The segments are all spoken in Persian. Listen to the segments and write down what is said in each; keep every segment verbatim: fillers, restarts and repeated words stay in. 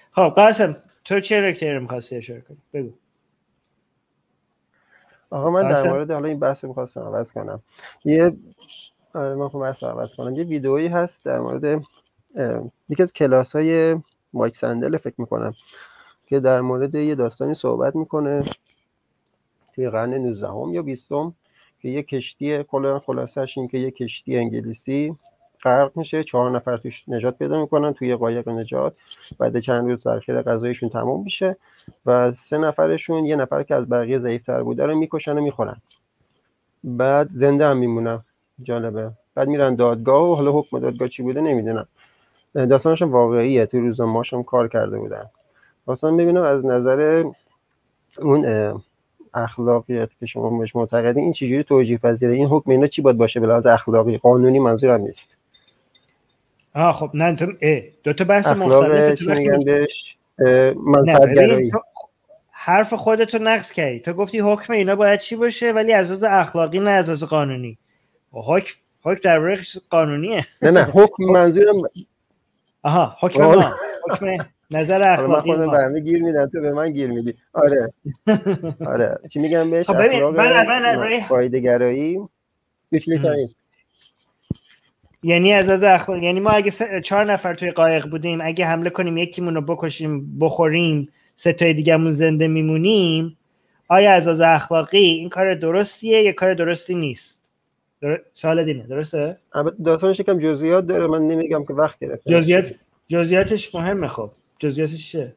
خب قاسم تو چه نکته رو می‌خواستی اشاره کنی؟ بگو. آقا من در مورد حالا این بحث رو می‌خواستم عوض کنم. یه آره من خب بحث رو عوض کنم. یه ویدئویی هست در مورد یکی از کلاس‌های مایک سندل فکر می‌کنم که در مورد یه داستانی صحبت می‌کنه توی قرن نوزدهم یا بیستم که یه کشتی کلا خلاصش این که یه کشتی انگلیسی غرق میشه، چهار نفر توش نجات پیدا میکنن توی قایق نجات، بعد چند روز ذخیره غذایشون تموم میشه و سه نفرشون یه نفر که از بقیه ضعیف‌تر بوده رو میکشن و میخورن، بعد زنده هم میمونن. جالبه. بعد میرن دادگاه و حالا حکم دادگاه چی بوده نمیدونم. داستانش واقعیه، تو روزنامه‌هاش هم کار کرده بودن. اصلا میبینم از نظر اون اخلاقیات که شما بهش معتقدین این چجوری توجیه پذیره؟ این حکم اینا چی باید باشه به لحاظ اخلاقی؟ قانونی منظورم نیست. آه خب نه تو دو تا بحث مختلفه. چی میگن بهش؟ منفعت‌گرایی. حرف خودتو نقض کردی. تو گفتی حکم اینا باید چی باشه ولی از لحاظ اخلاقی نه از لحاظ قانونی. حکم حکم در واقع قانونیه. نه نه حکم منظورم آها حکم ما حکم نظر اخلاقی ما. من خودم گیر میدم تو به من گیر میدی. آره آره چی میگم بهش؟ خب اخلاق من فایده‌گرایی یوتیلیتاریسم. یعنی از لحاظ اخلاق، یعنی ما اگه چهار نفر توی قایق بودیم اگه حمله کنیم یکیمون رو بکشیم بخوریم سه تای دیگه‌مون زنده میمونیم، آیا از لحاظ اخلاقی این کار درستیه یا کار درستی نیست؟ در... سوال دینه درسته؟ البته داستانش یکم جزئیات داره، من نمیگم که وقت گرفته. جزئیات جزئیاتش مهمه. خب جزئیاتش چیه؟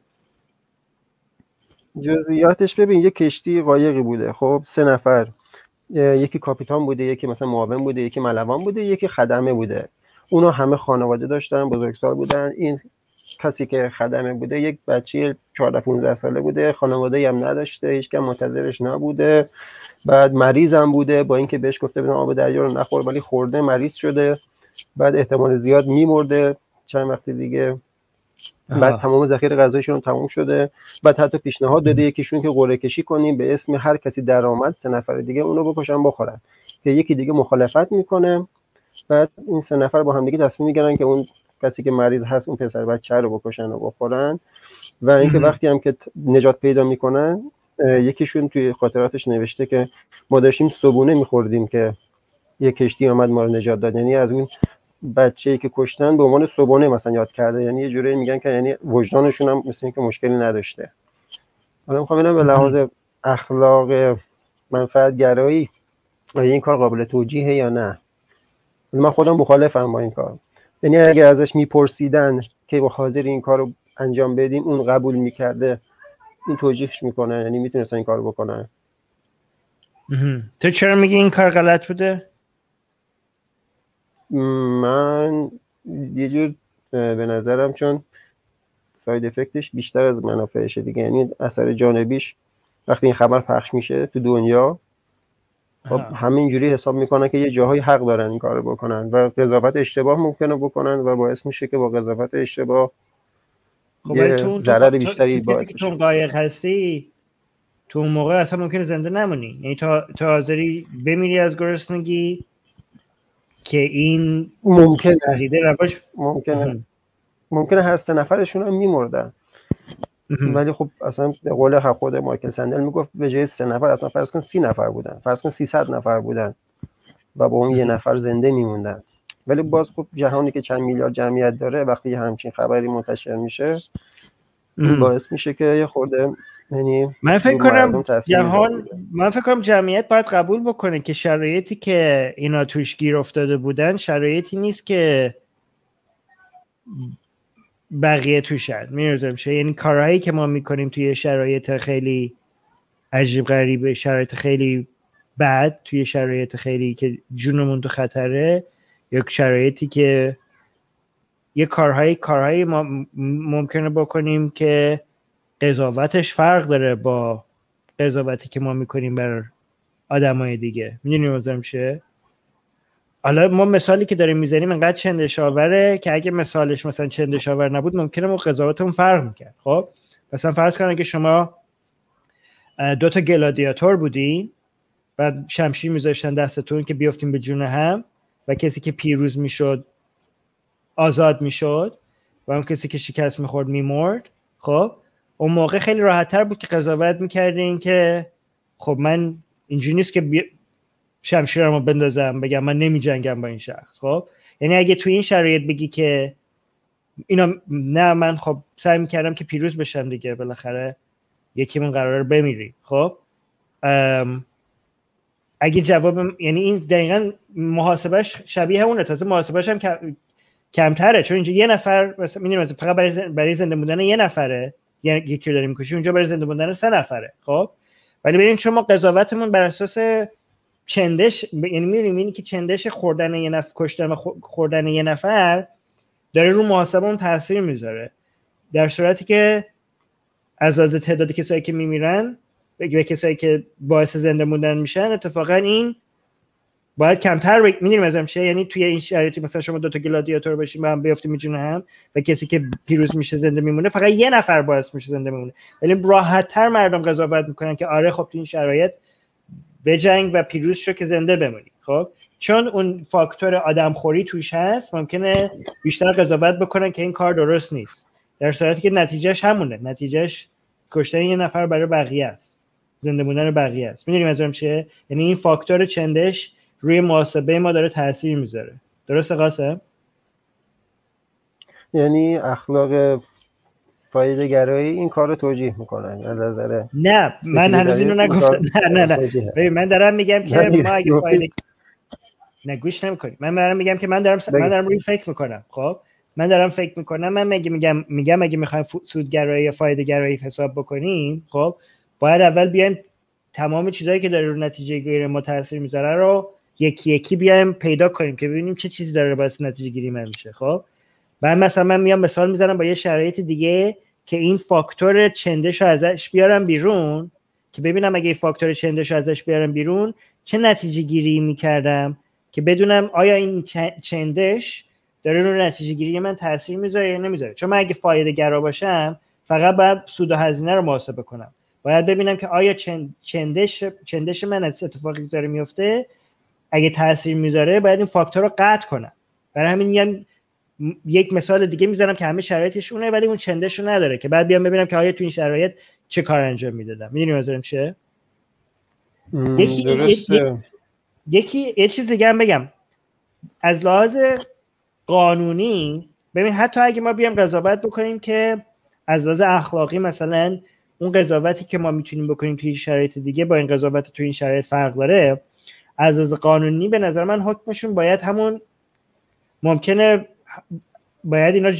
جزئیاتش ببین یه کشتی قایقی بوده، خب سه نفر، یکی کاپیتان بوده، یکی مثلا معاون بوده، یکی ملوان بوده، یکی خدمه بوده. اونا همه خانواده داشتن، بزرگسال بودن. این کسی که خدمه بوده یک بچه چهارده پانزده ساله بوده، خانواده هم نداشته، هیچ کم منتظرش نبوده، بعد مریض هم بوده، با اینکه بهش گفته بودن آب دریا رو نخور ولی خورده مریض شده، بعد احتمال زیاد میمرده چند وقت دیگه. بعد تمام ذخیره غذایشون تموم شده، بعد حتی پیشنهاد داده یکیشون که قرعه کشی کنیم به اسم هر کسی درآمد سه نفر دیگه اونو بکشن بخورن، که یکی دیگه مخالفت میکنه. بعد این سه نفر با هم دیگه تصمیم میگیرن که اون کسی که مریض هست اون پسر بچه رو بکشن و بخورن. و اینکه وقتی هم که نجات پیدا میکنن یکیشون توی خاطراتش نوشته که ما داشتیم صبونه میخوردیم که یه کشتی اومد ما رو نجات داد. یعنی از اون بچه‌ای که کشتن به عنوان صبونه مثلا یاد کرده، یعنی یه جوری میگن که یعنی وجدانشون هم مثل اینکه مشکلی نداشته. حالا میخوام ببینم به لحاظ اخلاق منفعت گرایی این کار قابل توجیهه یا نه. من خودم مخالفم با این کار. یعنی اگه ازش میپرسیدن که با حاضر این کارو انجام بدیم اون قبول میکرده، این توجیهش میکنه، یعنی میتونستن این کارو بکنن. تو چرا میگی این کار غلط بوده؟ من یه جور به نظرم چون ساید افکتش بیشتر از منافعشه دیگه، یعنی اثر جانبیش وقتی این خبر پخش میشه تو دنیا خب همینجوری حساب میکنن که یه جاهای حق دارن این کارو بکنن و قضاوت اشتباه ممکنه بکنن و باعث میشه که با قضاوت اشتباه خب ولی تو ضرر بیشتری باعث بشه. تو اون قایق هستی تو اون موقع اصلا ممکنه زنده نمونی، یعنی تا تا حاضری بمیری از گرسنگی که این ممکنه عقیده رواج ممکنه ممکنه هر سه نفرشون هم میمردن. ولی خب اصلا به قول خود مایکل سندل میگفت به جای سه نفر اصلا فرض کن سی نفر بودن، فرض کن سیصد نفر بودن و با اون یه نفر زنده میموندن. ولی باز خب جهانی که چند میلیارد جمعیت داره وقتی همچین خبری منتشر میشه باعث میشه که یه خورده یعنی من فکر کنم جهان من فکر کنم جمعیت باید قبول بکنه که شرایطی که اینا توش گیر افتاده بودن شرایطی نیست که بقیه توشن. میرزم شه یعنی کارهایی که ما میکنیم توی شرایط خیلی عجیب غریبه، شرایط خیلی بد، توی شرایط خیلی که جونمون تو خطره، یا شرایطی که یه کارهایی کارهایی ما ممکنه بکنیم که قضاوتش فرق داره با قضاوتی که ما میکنیم بر آدمای دیگه. میدونی منظورم چیه؟ حالا ما مثالی که داریم میزنیم انقدر چندشاوره که اگه مثالش مثلا چندشاور نبود ممکنه ما قضاوتمون فرق میکرد. خب مثلا فرض کن اگه شما دو تا گلادیاتور بودین بعد شمشیر میذاشتن دستتون که بیافتین به جون هم و کسی که پیروز میشد آزاد میشد و اون کسی که شکست میخورد میمرد، خب اون موقع خیلی راحت تر بود که قضاوت میکردین که خب من اینجوری نیست که بی... شمشیرمو بندازم بگم من نمی جنگم با این شخص. خب یعنی اگه تو این شرایط بگی که اینا نه من خب سعی میکردم که پیروز بشم دیگه، بالاخره یکیمون قراره بمیری. خب اگه جواب یعنی این دقیقاً محاسبش شبیه اونه، تازه محاسبش هم کم... کمتره، چون اینجا یه نفر مثلا میدونی فقط برای زن... برای زنده موندن یه نفره یعنی یکی رو داریم میکشی، اونجا برای زنده موندن سه نفره. خب ولی ببین چون ما قضاوتمون بر اساس چندش یعنی میبینیم اینی که چندش خوردن یه نفر کشتن و خوردن یه نفر داره رو محاسبمون تاثیر میذاره، در صورتی که از از تعداد کسایی که میمیرن و کسایی که باعث زنده موندن میشن اتفاقا این باید کمتر بگ... میدونیم ازم چه، یعنی توی این شرایطی مثلا شما دو تا گلادیاتور باشین با هم بیافتیم میجونه هم و کسی که پیروز میشه زنده میمونه فقط یه نفر باعث میشه زنده میمونه، ولی راحت تر مردم قضاوت میکنن که آره خب تو این شرایط بجنگ و پیروز شو که زنده بمونی. خب چون اون فاکتور آدمخوری توش هست ممکنه بیشتر قضاوت بکنن که این کار درست نیست، در صورتی که نتیجهش همونه، نتیجهش کشتن یه نفر برای بقیه است، زنده موندن بقیه است. میدونیم ازم چیه؟ یعنی این فاکتور چندش روی محاسبه ما داره تاثیر میذاره. درسته قاسم؟ یعنی اخلاق فایده گرایی این کار رو توجیه میکنن از نظر نه من هنوز اینو نگفتم. نه نه نه ببین من دارم میگم که ما اگه فایده نه گوش نمیکنی، من دارم میگم که من دارم س... من دارم روی فکر میکنم. خب من دارم فکر میکنم من میگم میگم میگم اگه میخوایم سودگرایی یا فایده گرایی حساب بکنیم خب باید اول بیایم تمام چیزایی که داره رو نتیجه گیری ما تاثیر میذاره رو یکی یکی بیایم پیدا کنیم که ببینیم چه چیزی داره باعث نتیجه گیری من میشه. خب بعد مثلا من میام مثال میزنم با یه شرایط دیگه که این فاکتور چندش رو ازش بیارم بیرون که ببینم اگه این فاکتور چندش رو ازش بیارم بیرون چه نتیجه گیری میکردم که بدونم آیا این چندش داره رو نتیجه گیری من تاثیر میذاره یا نمیذاره. چون من اگه فایده گرا باشم فقط باید سود و هزینه رو محاسبه کنم، باید ببینم که آیا چندش چندش من از اتفاقی داره میفته اگه تاثیر میذاره باید این فاکتور رو قطع کنم. برای همین میگم یک مثال دیگه میزنم که همه شرایطش اونه ولی اون چندش رو نداره که بعد بیام ببینم که آیا تو این شرایط چه کار انجام میدادم. میدونی منظورم چیه؟ یکی یکی یکی یه چیز دیگه هم بگم از لحاظ قانونی. ببین حتی اگه ما بیام قضاوت بکنیم که از لحاظ اخلاقی مثلا اون قضاوتی که ما میتونیم بکنیم توی شرایط دیگه با این قضاوت توی این شرایط فرق داره، از لحاظ قانونی به نظر من حکمشون باید همون ممکنه باید اینا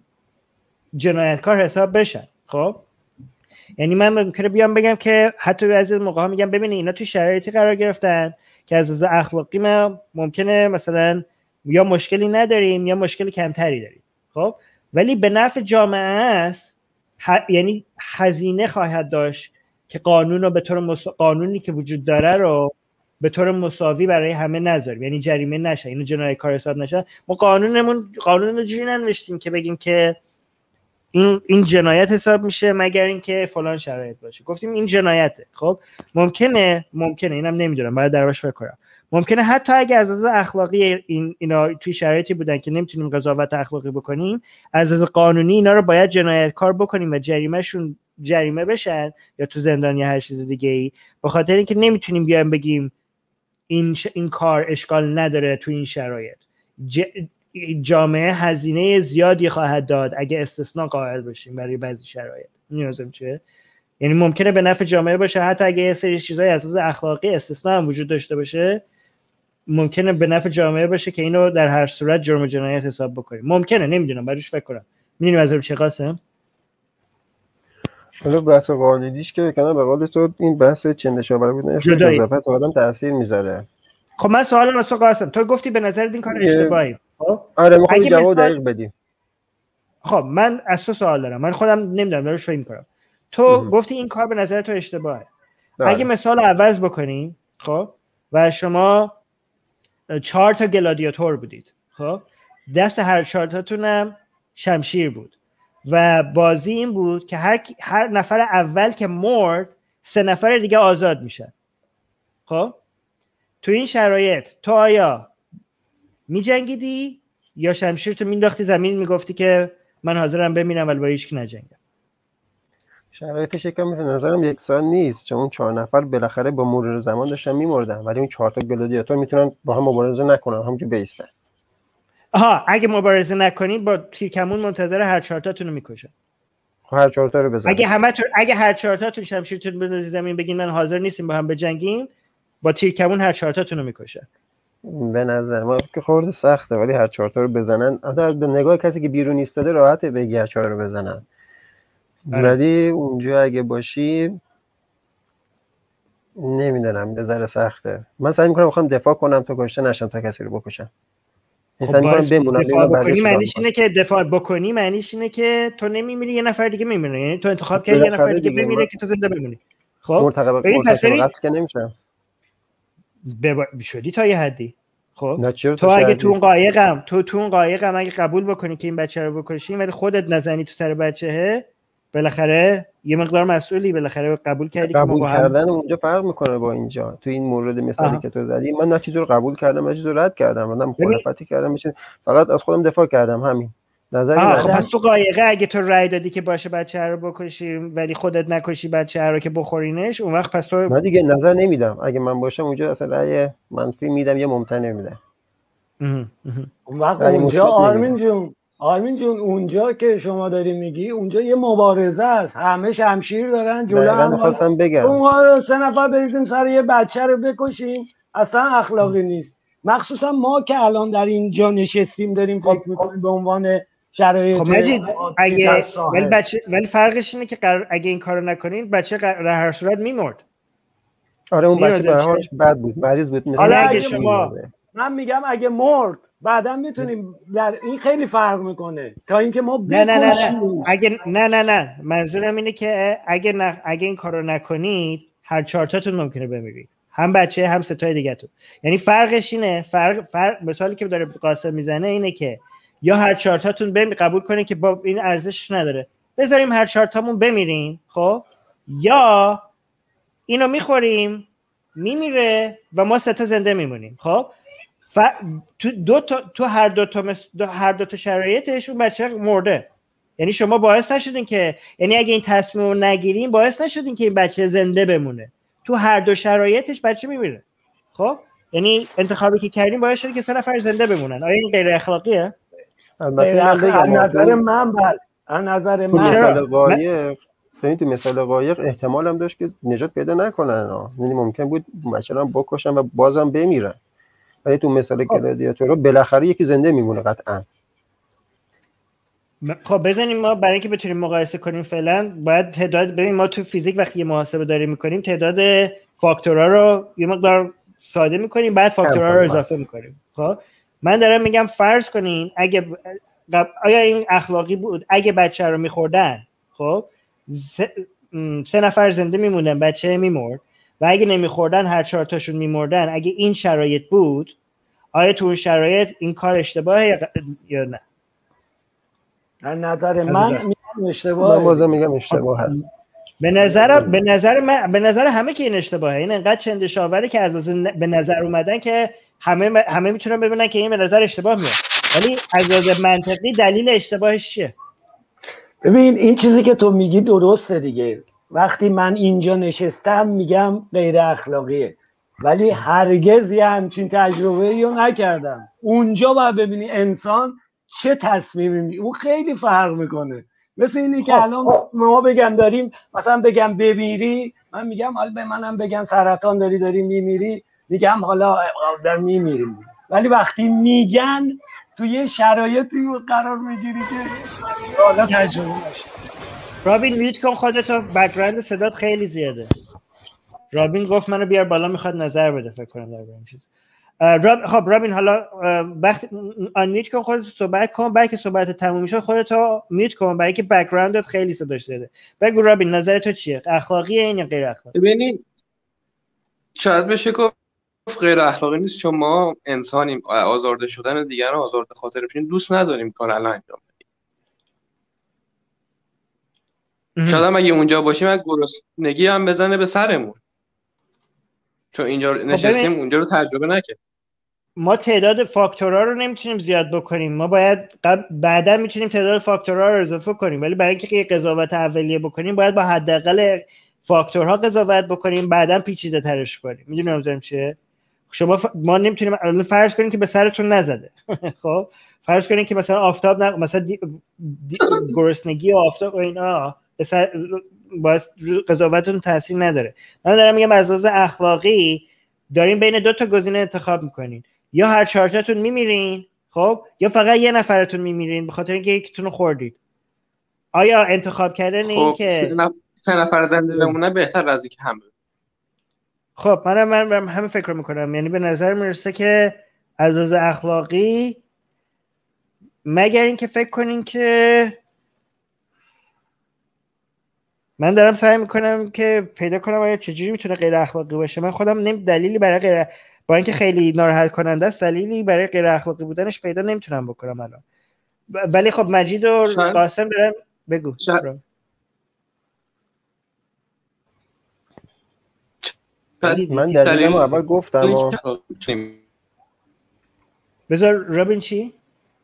جنایتکار حساب بشن. خب یعنی من ممکنه بیام بگم که حتی بعضی موقع ها میگم ببینید اینا توی شرایطی قرار گرفتن که از لحاظ اخلاقی ما ممکنه مثلا یا مشکلی نداریم یا مشکل کمتری داریم. خب ولی به نفع جامعه است، ح... یعنی هزینه خواهد داشت که قانون رو به طور مس... قانونی که وجود داره رو به طور مساوی برای همه نذاریم، یعنی جریمه نشه، اینو جنایتکار حساب نشه. ما قانونمون قانون رو جوری ننوشتیم که بگیم که این این جنایت حساب میشه مگر اینکه فلان شرایط باشه، گفتیم این جنایته. خب ممکنه ممکنه اینم نمیدونم باید دربارش فکر کنم، ممکنه حتی اگه از لحاظ اخلاقی این اینا توی شرایطی بودن که نمیتونیم قضاوت اخلاقی بکنیم، از لحاظ قانونی اینا رو باید جنایتکار بکنیم و جریمهشون جریمه بشن یا تو زندان یا هر چیز دیگه ای، به خاطر اینکه نمیتونیم بیایم بگیم این ش... این کار اشکال نداره تو این شرایط. ج... جامعه هزینه زیادی خواهد داد اگه استثناء قائل باشیم برای بعضی شرایط. نیازم چیه؟ یعنی ممکنه به نفع جامعه باشه حتی اگه یه سری چیزای اساس اخلاقی استثناء هم وجود داشته باشه، ممکنه به نفع جامعه باشه که اینو در هر صورت جرم و جنایت حساب بکنیم. ممکنه، نمیدونم، براش فکر کنم. میدونی منظورم چیه قاسم؟ حالا بحث قانونیش که کنم به قول تو این بحث چندشاوره بودن اضافت آدم تاثیر میذاره. خب من سوالم از تو قاسم، تو گفتی به نظر این کار اشتباهی. خب آره میخوام جواب دقیق بدی. خب من از تو سوال دارم، من خودم نمیدونم براش فکر کنم. تو گفتی این کار به نظر تو اشتباهه. داره. اگه مثال عوض بکنیم خب و شما چهار تا گلادیاتور بودید، خب دست هر چهار تاتونم شمشیر بود و بازی این بود که هر هر نفر اول که مرد سه نفر دیگه آزاد میشن. خب تو این شرایط تو آیا میجنگیدی یا شمشیر تو مینداختی زمین میگفتی که من حاضرم بمیرم ولی با هیچ کی نجنگم؟ شرایطش یکم به نظرم یکسان نیست، چون اون چهار نفر بالاخره با مرور زمان داشتن میمردن، ولی اون چهار تا گلادیاتور میتونن با هم مبارزه نکنن، همونجوری بیستن. آها اگه مبارزه نکنید با تیرکمون منتظر هر چهار تاتون رو میکشن. هر چهار تا رو بزنن. اگه همه تر... اگه هر چهار تاتون شمشیرتون بندازید زمین بگین من حاضر نیستیم با هم بجنگیم، با تیرکمون هر چهار تاتون رو میکشن. به نظر ما که خورده سخته، ولی هر چهار تا رو بزنن، حتی به نگاه کسی که بیرون ایستاده راحته بگی هر چهار رو بزنن. ولی اونجا اگه باشی نمیدونم، به ذره سخته. من سعی میکنم بخوام دفاع کنم تا کشته نشم، تا کسی رو بکشم. خب باید دفاع بکنی معنیش اینه که دفاع بکنی معنیش اینه که تو نمیمیری، یه نفر دیگه میمیره. یعنی تو انتخاب کردی یه نفر دیگه بمیره که تو زنده بمونی. خب مرتقب مرتقب قتل که نمیشم. بب... شدی تا یه حدی. خب تو, تو اگه تو اون قایقم تو تو اون قایقم اگه قبول بکنی که این بچه رو بکشی ولی خودت نزنی تو سر بچه‌ه، بالاخره یه مقدار مسئولی، بالاخره قبول کردی قبول که ما کردن اونجا فرق میکنه با اینجا. تو این مورد مثالی آه. که تو زدی، من نه چیزی رو قبول کردم نه چیزی رو رد کردم، من مخالفتی کردم، میشه فقط از خودم دفاع کردم، همین. نظری خب پس تو قایقه اگه تو رأی دادی که باشه بچه رو بکشی ولی خودت نکشی بچه رو که بخورینش، اون وقت پس تو نه دیگه نظر نمیدم. اگه من باشم اونجا اصلا رأی منفی میدم یا ممتنع میدم. اون وقت اونجا آرمین جون آرمین جون اونجا که شما داری میگی اونجا یه مبارزه است، همه شمشیر دارن جلو هم. می‌خواستم بگم اون سه نفر بریزیم سر یه بچه رو بکشیم، اصلا اخلاقی نیست. مخصوصا ما که الان در اینجا نشستیم داریم فکر میکنیم به عنوان شرایط. خب مجید اگه ولی بچه ولی فرقش اینه که قرار اگه این کارو نکنین بچه در هر صورت میمرد. آره اون بچه برهاش بد بود، مریض بود. مثلا اگه شما من میگم اگه مرد بعدا میتونیم در این خیلی فرق میکنه تا اینکه ما نه نه نه نه اگه نه نه نه منظورم اینه که اگه نه اگه این کارو نکنید هر چهار تاتون ممکنه بمیرید، هم بچه هم ستای دیگه‌تون. یعنی فرقش اینه، فرق فرق مثالی که داره قاسم میزنه اینه که یا هر چهار تاتون بمی قبول کنین که با این ارزشش نداره بذاریم هر چهار تامون بمیریم، خب یا اینو میخوریم میمیره و ما سه تا زنده میمونیم. خب ف... تو دو تا تو هر دو تا مس... دو... هر دو تا شرایطش اون بچه مرده. یعنی شما باعث نشدین که یعنی اگه این تصمیم رو نگیرین باعث نشدین که این بچه زنده بمونه. تو هر دو شرایطش بچه میمیره. خب یعنی انتخابی که کردین باعث شده که سه نفر زنده بمونن. آیا این غیر اخلاقیه؟ البته از نظر من بله از نظر من مثال قایق ببین تو مثال قایق احتمال هم داشت که نجات پیدا نکنن، یعنی ممکن بود مثلا بکشن و بازم بمیرن، ولی تو مثال گلادیاتورها بالاخره یکی زنده میمونه قطعا. خب بزنیم ما برای اینکه بتونیم مقایسه کنیم فعلا باید تعداد ببین ما تو فیزیک وقتی یه محاسبه داریم میکنیم تعداد فاکتورها رو یه مقدار ساده میکنیم بعد فاکتورها رو اضافه میکنیم. خب من دارم میگم فرض کنین اگه آیا این اخلاقی بود اگه بچه رو میخوردن خب سه نفر زنده میموندن بچه میمرد و اگه نمیخوردن هر چهار تاشون میمردن، اگه این شرایط بود آیا تو اون شرایط این کار اشتباهه یا نه؟ از نظر من میگم اشتباهه. من بازم میگم اشتباهه. به نظر به نظر من به نظر همه که این اشتباهه. این انقدر چندشاوره که از به نظر اومدن که همه همه میتونن ببینن که این به نظر اشتباه میاد، ولی از نظر منطقی دلیل اشتباهش چیه؟ ببین این چیزی که تو میگی درسته دیگه. وقتی من اینجا نشستم میگم غیر اخلاقیه، ولی هرگز یه همچین تجربه رو نکردم. اونجا باید ببینی انسان چه تصمیمی می اون خیلی فرق میکنه. مثل اینی که الان ما بگم داریم مثلا بگم بمیری، من میگم حالا به منم بگن سرطان داری داری میمیری، میگم حالا در میمیریم، ولی وقتی میگن تو یه شرایطی قرار میگیری که حالا تجربه نشه. رابین میوت کن خودتو، بک‌گراند صدات خیلی زیاده. رابین گفت منو بیار بالا میخواد نظر بده فکر کنم در این چیز. راب... خب رابین حالا وقت آن میوت کن خودتو صحبت کن، بعد که صحبت تموم شد خودتو میوت کن برای که بک‌گراندت خیلی صداش زیاده. بگو رابین نظر تو چیه؟ اخلاقیه این یا غیر اخلاقی؟ ببینید شاید بشه گفت غیر اخلاقی نیست چون ما انسانیم، آزارده شدن دیگران آزارده خاطر میشیم دوست نداریم کار الان انجام بدیم. شاید هم اگه اونجا باشیم از گرسنگی هم بزنه به سرمون چون اینجا نشستیم اونجا رو تجربه نکردیم. ما تعداد فاکتورها رو نمیتونیم زیاد بکنیم، ما باید بعدا میتونیم تعداد فاکتورها رو اضافه کنیم، ولی برای اینکه یه قضاوت اولیه بکنیم باید با حداقل فاکتورها قضاوت بکنیم، بعدا پیچیده ترش کنیم. میدونی منظورم چیه؟ شما ف... ما نمیتونیم فرض کنیم که به سرتون نزده خب فرض کنیم که مثلا آفتاب نه مثلا دی... دی... گرسنگی و آفتاب و اینا به سر باعث قضاوتتون تاثیر نداره. من دارم میگم از لحاظ اخلاقی دارین بین دو تا گزینه انتخاب میکنین، یا هر چهارتاتون میمیرین خب، یا فقط یه نفرتون میمیرین به خاطر اینکه یکیتون رو خوردید. آیا انتخاب کردن این خب که سه, نف... سه نفر زنده بمونه بهتر از اینکه همه؟ خب من من همین فکر میکنم، یعنی به نظر میرسه که از لحاظ اخلاقی مگر اینکه فکر کنین که من دارم سعی میکنم که پیدا کنم آیا چجوری میتونه غیر اخلاقی باشه. من خودم نمی دلیلی برای غیر، با اینکه خیلی ناراحت کننده است، دلیلی برای غیر اخلاقی بودنش پیدا نمیتونم بکنم الان. ولی خب مجید و شاید... قاسم دارم بگو شاید... من دلیلمو اول گفتم و... بذار رابین چی؟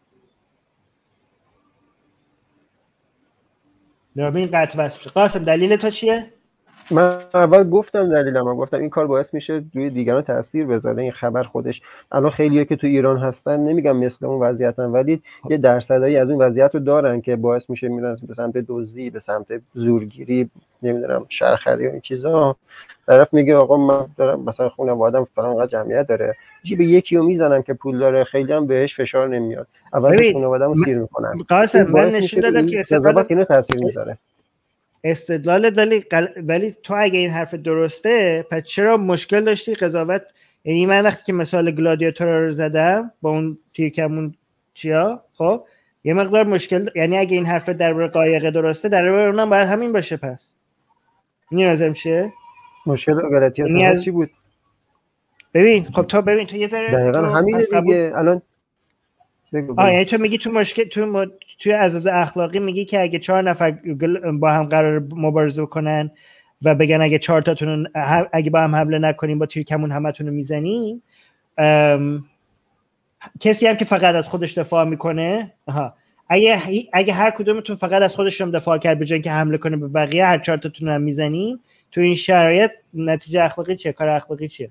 رابین قطع بس بشه. قاسم دلیل تو چیه؟ من اول گفتم دلیلمو گفتم این کار باعث میشه روی دیگران تاثیر بذاره. این خبر خودش الان خیلیه که تو ایران هستن نمیگم مثل اون وضعیتن، ولی یه درصدایی از اون وضعیت رو دارن که باعث میشه میرن به سمت دزدی، به سمت زورگیری، نمیدونم شرخری و این چیزا. طرف میگه آقا من دارم مثلا خانواده‌ام فلان جمعیت داره، جیب یکی رو میزنم که پول داره، خیلی هم بهش فشار نمیاد، اول خانواده‌مو سیر میکنن. قاسم من نشون دادم که استدلال اینو تاثیر میذاره. استدلال دلی قل... ولی تو اگه این حرف درسته پس چرا مشکل داشتی قضاوت؟ یعنی من وقتی که مثال گلادیاتور رو زدم با اون تیرکمون چیا خب یه مقدار مشکل، یعنی اگه این حرف درباره قایق درسته درباره اونم باید همین باشه. پس این لازم شه مشکل گلادیاتور از... چی بود؟ ببین خب تو ببین تو یه ذره دقیقاً همینه دیگه. الان آه یعنی تو میگی تو مشکل تو م... توی اساس اخلاقی میگی که اگه چهار نفر با هم قرار مبارزه کنن و بگن اگه چهار تاتون اگه با هم حمله نکنیم با تیرکمون همتون رو میزنیم، ام... کسی هم که فقط از خودش دفاع میکنه آها اگه اگه هر کدومتون فقط از خودش هم دفاع کرد به جای اینکه حمله کنه به بقیه هر چهار تاتون هم میزنیم، تو این شرایط نتیجه اخلاقی چیه؟ کار اخلاقی چیه؟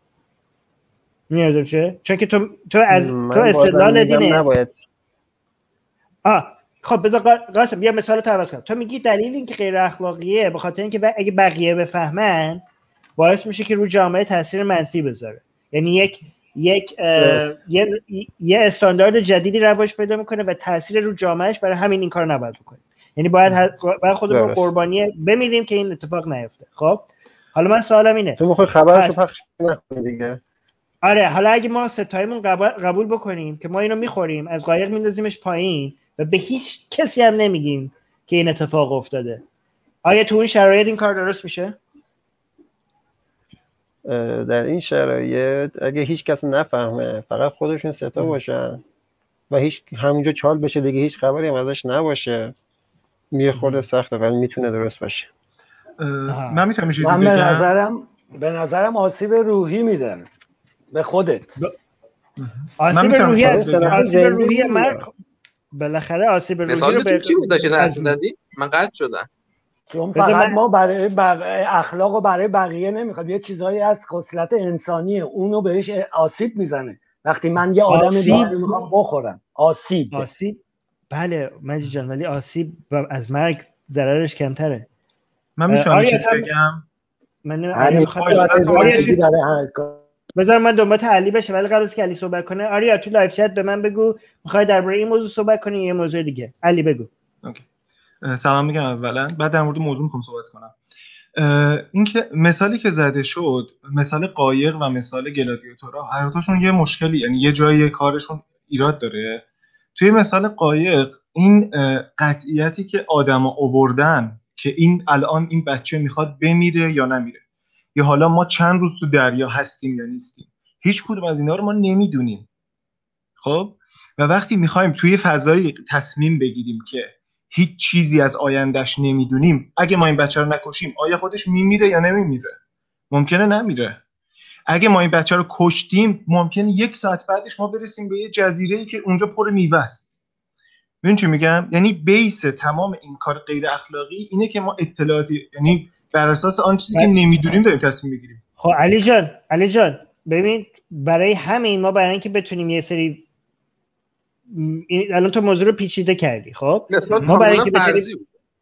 میادم چه؟ چون که تو تو از تو استدلال دینه نباید. آه خب بذار قاسم بیا مثال تو عوض کنم. تو میگی دلیل این که غیر اخلاقیه به خاطر اینکه اگه بقیه بفهمن باعث میشه که رو جامعه تاثیر منفی بذاره، یعنی یک یک یه یه استاندارد جدیدی رواج پیدا میکنه و تاثیر رو جامعهش، برای همین این کار نباید بکنه. یعنی باید باید خودمون قربانی بمیریم که این اتفاق نیفته. خب حالا من سوالم اینه، تو میخوای خبرشو پخش نکنی دیگه؟ آره حالا اگه ما ستایمون قبول بکنیم که ما اینو میخوریم، از قایق میندازیمش پایین و به هیچ کسی هم نمیگیم که این اتفاق افتاده، آیا تو این شرایط این کار درست میشه؟ در این شرایط اگه هیچ کس نفهمه، فقط خودشون ستا باشن و هیچ همونجا چال بشه دیگه، هیچ خبری هم ازش نباشه، میگه خود سخته ولی میتونه درست باشه. من میتونم چیزی بگم؟ به نظرم به نظرم آسیب روحی میدن به خودت. ب... آسیب روحی از آسیب روحی من بالاخره آسیب روحی رو به چی بود داشتی حرف می‌زدی؟ من قطع شدم. چون فقط من... ما برای بق... اخلاق و برای بقیه نمیخواد، یه چیزایی از خصلت انسانیه اونو بهش آسیب میزنه. وقتی من یه آدم دیگه میخوام بخورم آسیب آسیب بله مجید جان، ولی آسیب از مرگ ضررش کمتره. من میتونم چیزی بگم؟ من نمیخوام بذار من دنبال علی بشه، ولی قبل از که علی صحبت کنه آریا تو لایو چت به من بگو میخوای درباره این موضوع صحبت کنی یا یه موضوع دیگه. علی بگو. اوکی. سلام میگم اولا، بعد در مورد موضوع میخوام صحبت کنم. اینکه مثالی که زده شد، مثال قایق و مثال گلادیاتورها، هر دوتاشون یه مشکلی، یعنی یه جایی کارشون ایراد داره. توی مثال قایق این قطعیتی که آدما آوردن که این الان این بچه میخواد بمیره یا نمیره، یا حالا ما چند روز تو دریا هستیم یا نیستیم، هیچ کدوم از اینا رو ما نمیدونیم. خب و وقتی میخوایم توی فضایی تصمیم بگیریم که هیچ چیزی از آیندهش نمیدونیم، اگه ما این بچه رو نکشیم آیا خودش میمیره یا نمیمیره؟ ممکنه نمیره. اگه ما این بچه رو کشتیم ممکنه یک ساعت بعدش ما برسیم به یه جزیره‌ای که اونجا پر میوه است. ببین چی میگم؟ یعنی بیس تمام این کار غیر اخلاقی اینه که ما اطلاعاتی، یعنی بر اساس آن چیزی که نمیدونیم داریم تصمیم میگیریم. خب علی جان علی جان ببین، برای همین ما برای اینکه بتونیم یه سری این الان تو موضوع رو پیچیده کردی. خب ما برای اینکه بتونیم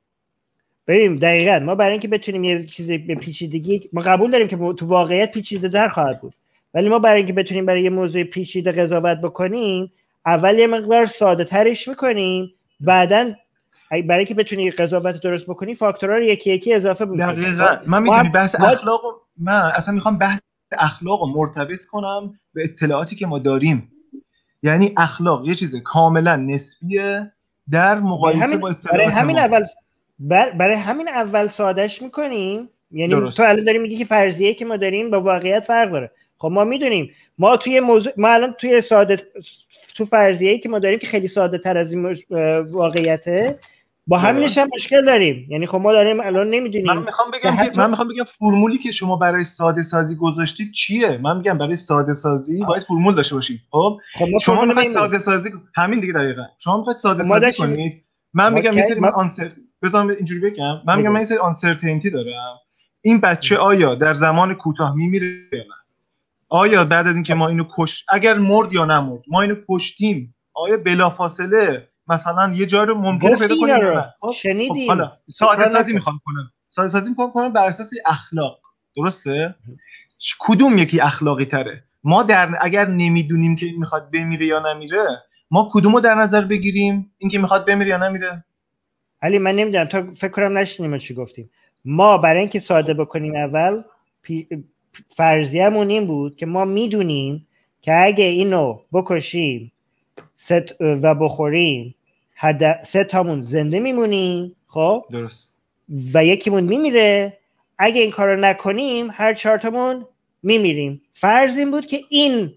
ببین دقیقاً ما برای اینکه بتونیم یه چیزی به پیچیدگی، ما قبول داریم که تو واقعیت پیچیده در خواهد بود، ولی ما برای اینکه بتونیم برای یه موضوع پیچیده قضاوت بکنیم اول یه مقدار ساده ترش میکنیم، بعداً برای اینکه بتونی قضاوت درست بکنی فاکتورها رو یکی یکی اضافه بکنی. دقیقاً من میدونی بحث اخلاق من اصلا میخوام بحث اخلاق رو مرتبط کنم به اطلاعاتی که ما داریم. یعنی اخلاق یه چیز کاملا نسبیه در مقایسه با اطلاعات. برای همین اول بر برای همین اول سادهش میکنیم. یعنی درست. تو الان داری میگی که فرضیه که ما داریم با واقعیت فرق داره. خب ما میدونیم ما توی موضوع ما الان توی ساده تو فرضیه‌ای که ما داریم که خیلی ساده تر از این واقعیته، با همینش هم مشکل داریم. یعنی خب ما داریم الان نمیدونیم. من میخوام بگم حتی... من میخوام بگم فرمولی که شما برای ساده سازی گذاشتید چیه؟ من میگم برای ساده سازی باید فرمول داشته باشید. خب شما میخواید ساده سازی همین دیگه دقیقاً. شما میخواید ساده سازی کنید. من میگم یه سری من آنسر بذارم اینجوری بگم. من میگم من یه سری آنسرتینتی دارم. این بچه آیا در زمان کوتاه میمیره یا نه؟ آیا بعد از اینکه ما اینو کش اگر مرد یا نمرد ما اینو کشتیم آیا بلافاصله مثلا یه جا رو ممکنه پیدا کنیم یا نه؟ شنیدیم. حالا ساده سازی میخوام کنم. ساده سازی میخوام کنم بر اساس اخلاق. درسته؟ کدوم یکی اخلاقی تره؟ ما در اگر نمیدونیم که این میخواد بمیره یا نمیره، ما کدومو در نظر بگیریم؟ اینکه میخواد بمیره یا نمیره؟ علی من نمیدونم، تا فکر کنم نشنیدیم ما چی گفتیم. ما برای اینکه ساده بکنیم اول پی... فرضیه‌مون این بود که ما میدونیم که اگه اینو بکشیم ست و بخوریم حد سه تامون زنده میمونیم. خب درست. و یکیمون میمیره. اگه این کارو نکنیم هر چهار تامون میمیریم. فرض این بود که این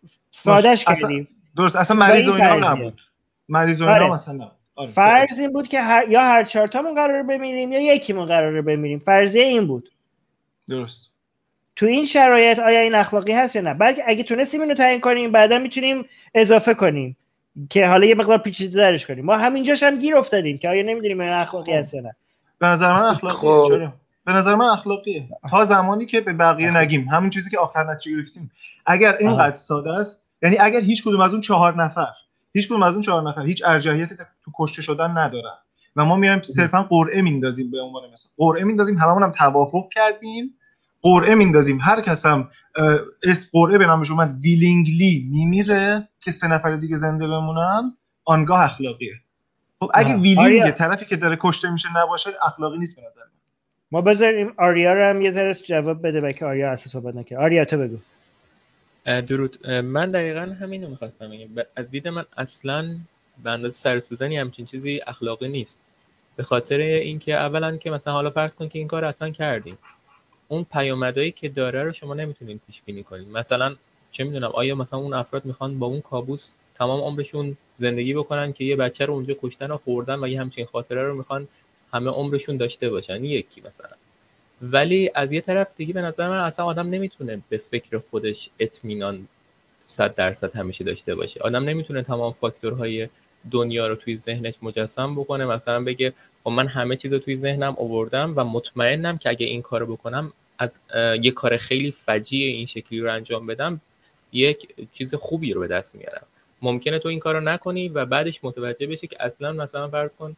سادهش کردیم. درست. اصلا مریض و اینا نبود. مریض و اینا مثلا نبود. آره. فرض این بود که هر... یا هر چهار تامون قراره بمیریم یا یکیمون قراره بمیریم. فرضیه این بود. درست. تو این شرایط آیا این اخلاقی هست یا نه؟ بلکه اگه تونستیم اینو تعیین کنیم بعدا میتونیم اضافه کنیم که حالا یه مقدار پیچیده درش کنیم. ما همینجاش هم گیر افتادیم که آیا نمیدونیم این اخلاقی هست یا نه. به نظر من اخلاقیه. چرا؟ به نظر من اخلاقیه تا زمانی که به بقیه نگیم همون چیزی که آخر نتیجه گرفتیم. اگر اینقدر ساده است، یعنی اگر هیچ کدوم از اون چهار نفر هیچ کدوم از اون چهار نفر هیچ ارجحیتی تو کشته شدن ندارن و ما میایم صرفا قرعه میندازیم به عنوان مثلا قرعه میندازیم، هممون هم توافق کردیم قرعه میندازیم، هر کس هم اس قرعه به نامش اومد ویلینگلی میمیره که سه نفر دیگه زنده بمونن، آنگاه اخلاقیه. خب اگه ویلینگ طرفی که داره کشته میشه نباشه اخلاقی نیست به نظر من. ما بذاریم آریا رو هم یه ذره جواب بده که آریا اصلا صحبت نکنه. آریا تو بگو. درود. من دقیقاً همین رو می‌خواستم بگم. از دید من اصلاً به اندازه سرسوزنی همچین چیزی اخلاقی نیست. به خاطر اینکه اولاً که مثلا حالا فرض کن که این کار اصلا کردیم، اون پیامدایی که داره رو شما نمیتونید پیش بینی کنید. مثلا چه میدونم آیا مثلا اون افراد میخوان با اون کابوس تمام عمرشون زندگی بکنن که یه بچه رو اونجا کشتن و خوردن و یه همچین خاطره رو میخوان همه عمرشون داشته باشن یکی مثلا. ولی از یه طرف دیگه به نظر من اصلا آدم نمیتونه به فکر خودش اطمینان صد درصد همیشه داشته باشه. آدم نمیتونه تمام فاکتورهای دنیا رو توی ذهنش مجسم بکنه، مثلا بگه خب من همه چیز رو توی ذهنم آوردم و مطمئنم که اگه این کارو بکنم از یه کار خیلی فجیع این شکلی رو انجام بدم یک چیز خوبی رو به دست میارم. ممکنه تو این کارو نکنی و بعدش متوجه بشی که اصلا مثلا فرض کن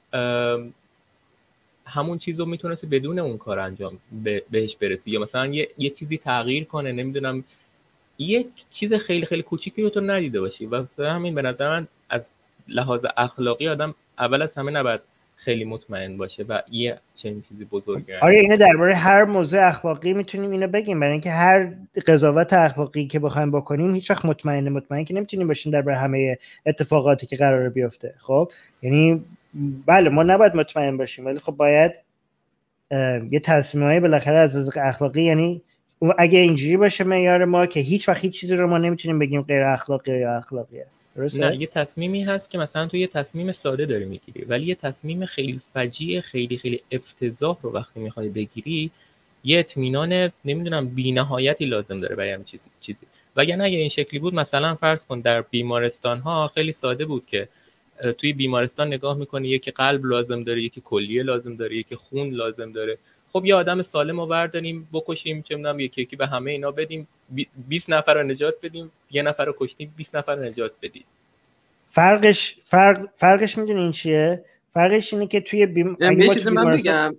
همون چیز رو میتونستی بدون اون کار انجام بهش برسی، یا مثلا یه, یه چیزی تغییر کنه، نمیدونم یک چیز خیلی خیلی کوچیکی رو تو ندیده باشی. و همین به نظر من از لحاظ اخلاقی آدم اول از همه نباید خیلی مطمئن باشه و یه چنین چیزی بزرگه. آره اینه درباره هر موضوع اخلاقی میتونیم اینو بگیم، برای اینکه هر قضاوت اخلاقی که بخوایم بکنیم هیچ وقت مطمئن مطمئن که نمیتونیم باشیم درباره همه اتفاقاتی که قراره بیفته. خب یعنی بله ما نباید مطمئن باشیم، ولی خب باید یه تصمیمایی بالاخره از نظر اخلاقی، یعنی اگه اینجوری باشه معیار ما که هیچ وقت هیچ چیزی رو ما نمیتونیم بگیم غیر اخلاقی یا اخلاقیه. نه یه تصمیمی هست که مثلا تو یه تصمیم ساده داری میگیری، ولی یه تصمیم خیلی فجیع خیلی خیلی افتضاح رو وقتی میخوای بگیری یه اطمینان نمیدونم بی‌نهایتی لازم داره برای همین چیزی چیزی وگرنه اگه این شکلی بود مثلا فرض کن در بیمارستان ها خیلی ساده بود که توی بیمارستان نگاه میکنی یکی قلب لازم داره، یکی کلیه لازم داره، یکی خون لازم داره، خب یه آدم سالم رو برداریم بکشیم، چه میدونم یکی یکی به همه اینا بدیم، بیست نفر رو نجات بدیم، یه نفر رو کشتیم بیست نفر رو نجات بدیم. فرقش فرق فرقش میدونی این چیه؟ فرقش اینه که توی بیم... اگه ما تو من بگم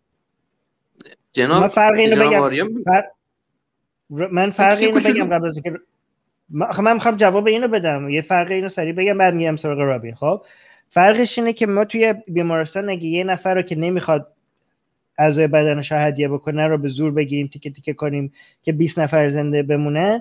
جناب من فرق اینو جناب بگم آریم فر... من فرق اینو بگم قبل از اینکه من میخوام جواب اینو بدم، یه فرق اینو سریع بگم بعد میگم سراغ رابین. خب فرقش اینه که ما توی بیمارستان اگه یه نفر رو که نمیخواد اعضای بدنش هدیه بکنه رو به زور بگیریم تیکه تیکه کنیم که بیست نفر زنده بمونه،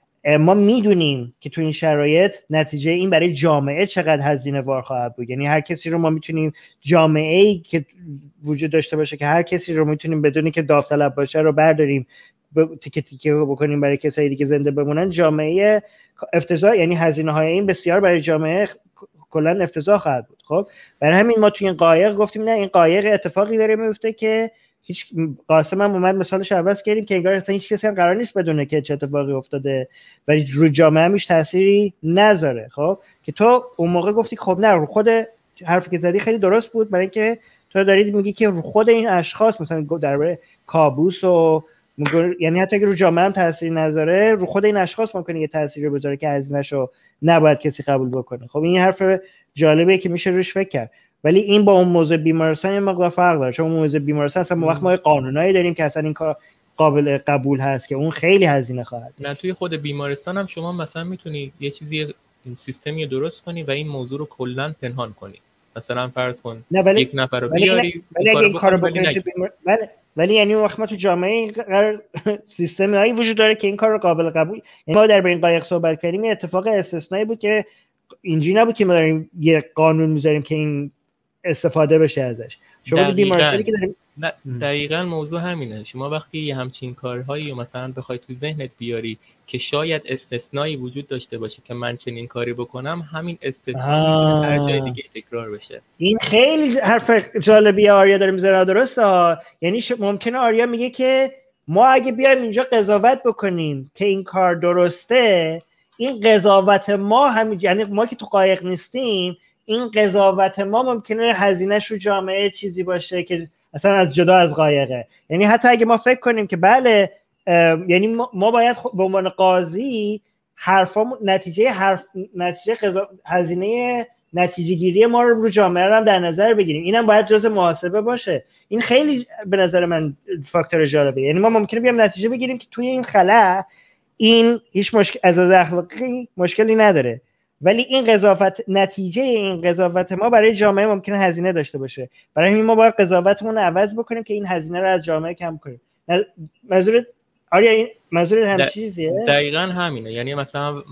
ما میدونیم که تو این شرایط نتیجه این برای جامعه چقدر هزینه وار خواهد بود. یعنی هر کسی رو ما میتونیم، جامعه‌ای که وجود داشته باشه که هر کسی رو میتونیم بدونی که داوطلب باشه رو برداریم تیکه تیکه بکنیم برای کسایی دیگه زنده بمونن، جامعه افتضاح، یعنی هزینه های این بسیار برای جامعه کلا افتضاح خواهد بود. خب برای همین ما تو این قایق گفتیم نه این قایق اتفاقی داره میفته که هیچ قاسم هم اومد مثالش عوض کردیم که انگار اصلا هیچ کسی هم قرار نیست بدونه که چه اتفاقی افتاده ولی رو جامعه همیش تأثیری نذاره. خب که تو اون موقع گفتی خب نه رو خود حرفی که زدی خیلی درست بود، برای اینکه تو دارید میگی که رو خود این اشخاص مثلا درباره کابوس و یعنی حتی اگه رو جامعه هم تأثیری نذاره رو خود این اشخاص ممکنه یه تأثیری بذاره که هزینه‌شو نباید کسی قبول بکنه. خب این حرف جالبیه که میشه روش فکر کرد، ولی این با اون موضوع بیمارستان یه مقدار فرق داره، چون اون موضوع بیمارستان اصلا وقت ما قانونایی داریم که اصلا این کار قابل قبول هست که اون خیلی هزینه خواهد. نه توی خود بیمارستان هم شما مثلا میتونی یه چیزی سیستمی درست کنی و این موضوع رو کلا پنهان کنی. مثلا فرض کن ولی... یک نفر رو ولی بیاری ولی اگه این کارو بکنی تو بیمار... ولی ولی یعنی اون وقت ما تو جامعه قرار سیستمی هایی وجود داره که این کار رو قابل قبول، یعنی ما در این قایق صحبت کردیم یه اتفاق استثنایی بود که اینجوری نبود که ما داریم یه قانون میذاریم که این استفاده بشه ازش. شما بیمارستانی که داریم نه دقیقاً موضوع همینه. شما وقتی یه همچین کارهایی مثلا بخوای تو ذهنت بیاری که شاید استثنایی وجود داشته باشه که من چنین کاری بکنم، همین استثنا هر جای دیگه تکرار بشه. این خیلی حرف جالبیه آریا داره میذاره، درسته؟ یعنی ممکنه آریا میگه که ما اگه بیایم اینجا قضاوت بکنیم که این کار درسته، این قضاوت ما همین، یعنی ما که تو قایق نیستیم این قضاوت ما ممکنه هزینه‌اش رو جامعه چیزی باشه که اصلا از جدا از قایقه. یعنی حتی اگه ما فکر کنیم که بله یعنی ما باید به عنوان قاضی حرفامون نتیجه حرف نتیجه قضا... هزینه نتیجه گیری ما رو رو جامعه رو هم در نظر بگیریم، اینم باید جزء محاسبه باشه. این خیلی به نظر من فاکتور جالبه. یعنی ما ممکنه بیام نتیجه بگیریم که توی این خلا این هیچ مشکل از نظر اخلاقی مشکلی نداره، ولی این قضاوت نتیجه این قضاوت ما برای جامعه ممکنه هزینه داشته باشه. برای همین ما باید قضاوتمون رو عوض بکنیم که این هزینه رو از جامعه کم کنیم. منظورت آریا این منظورت همین چیزیه؟ دقیقاً همینه. یعنی مثلا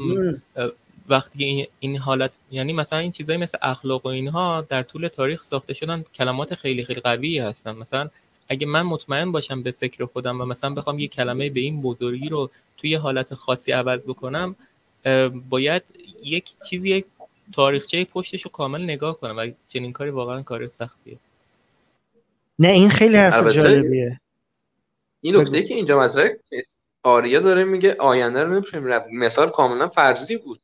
وقتی این این حالت، یعنی مثلا این چیزایی مثل اخلاق و اینها در طول تاریخ ساخته شدن، کلمات خیلی خیلی قوی هستن. مثلا اگه من مطمئن باشم به فکر خودم و مثلا بخوام یه کلمه به این بزرگی رو توی حالت خاصی عوض بکنم، باید یک چیزی یک تاریخچه پشتش رو کامل نگاه کنم و چنین کاری واقعا کار سختیه. نه این خیلی حرف جالبیه. این نکته که اینجا مطرحه آریا داره میگه آینده رو نمی‌تونیم رفت، مثال کاملا فرضی بود.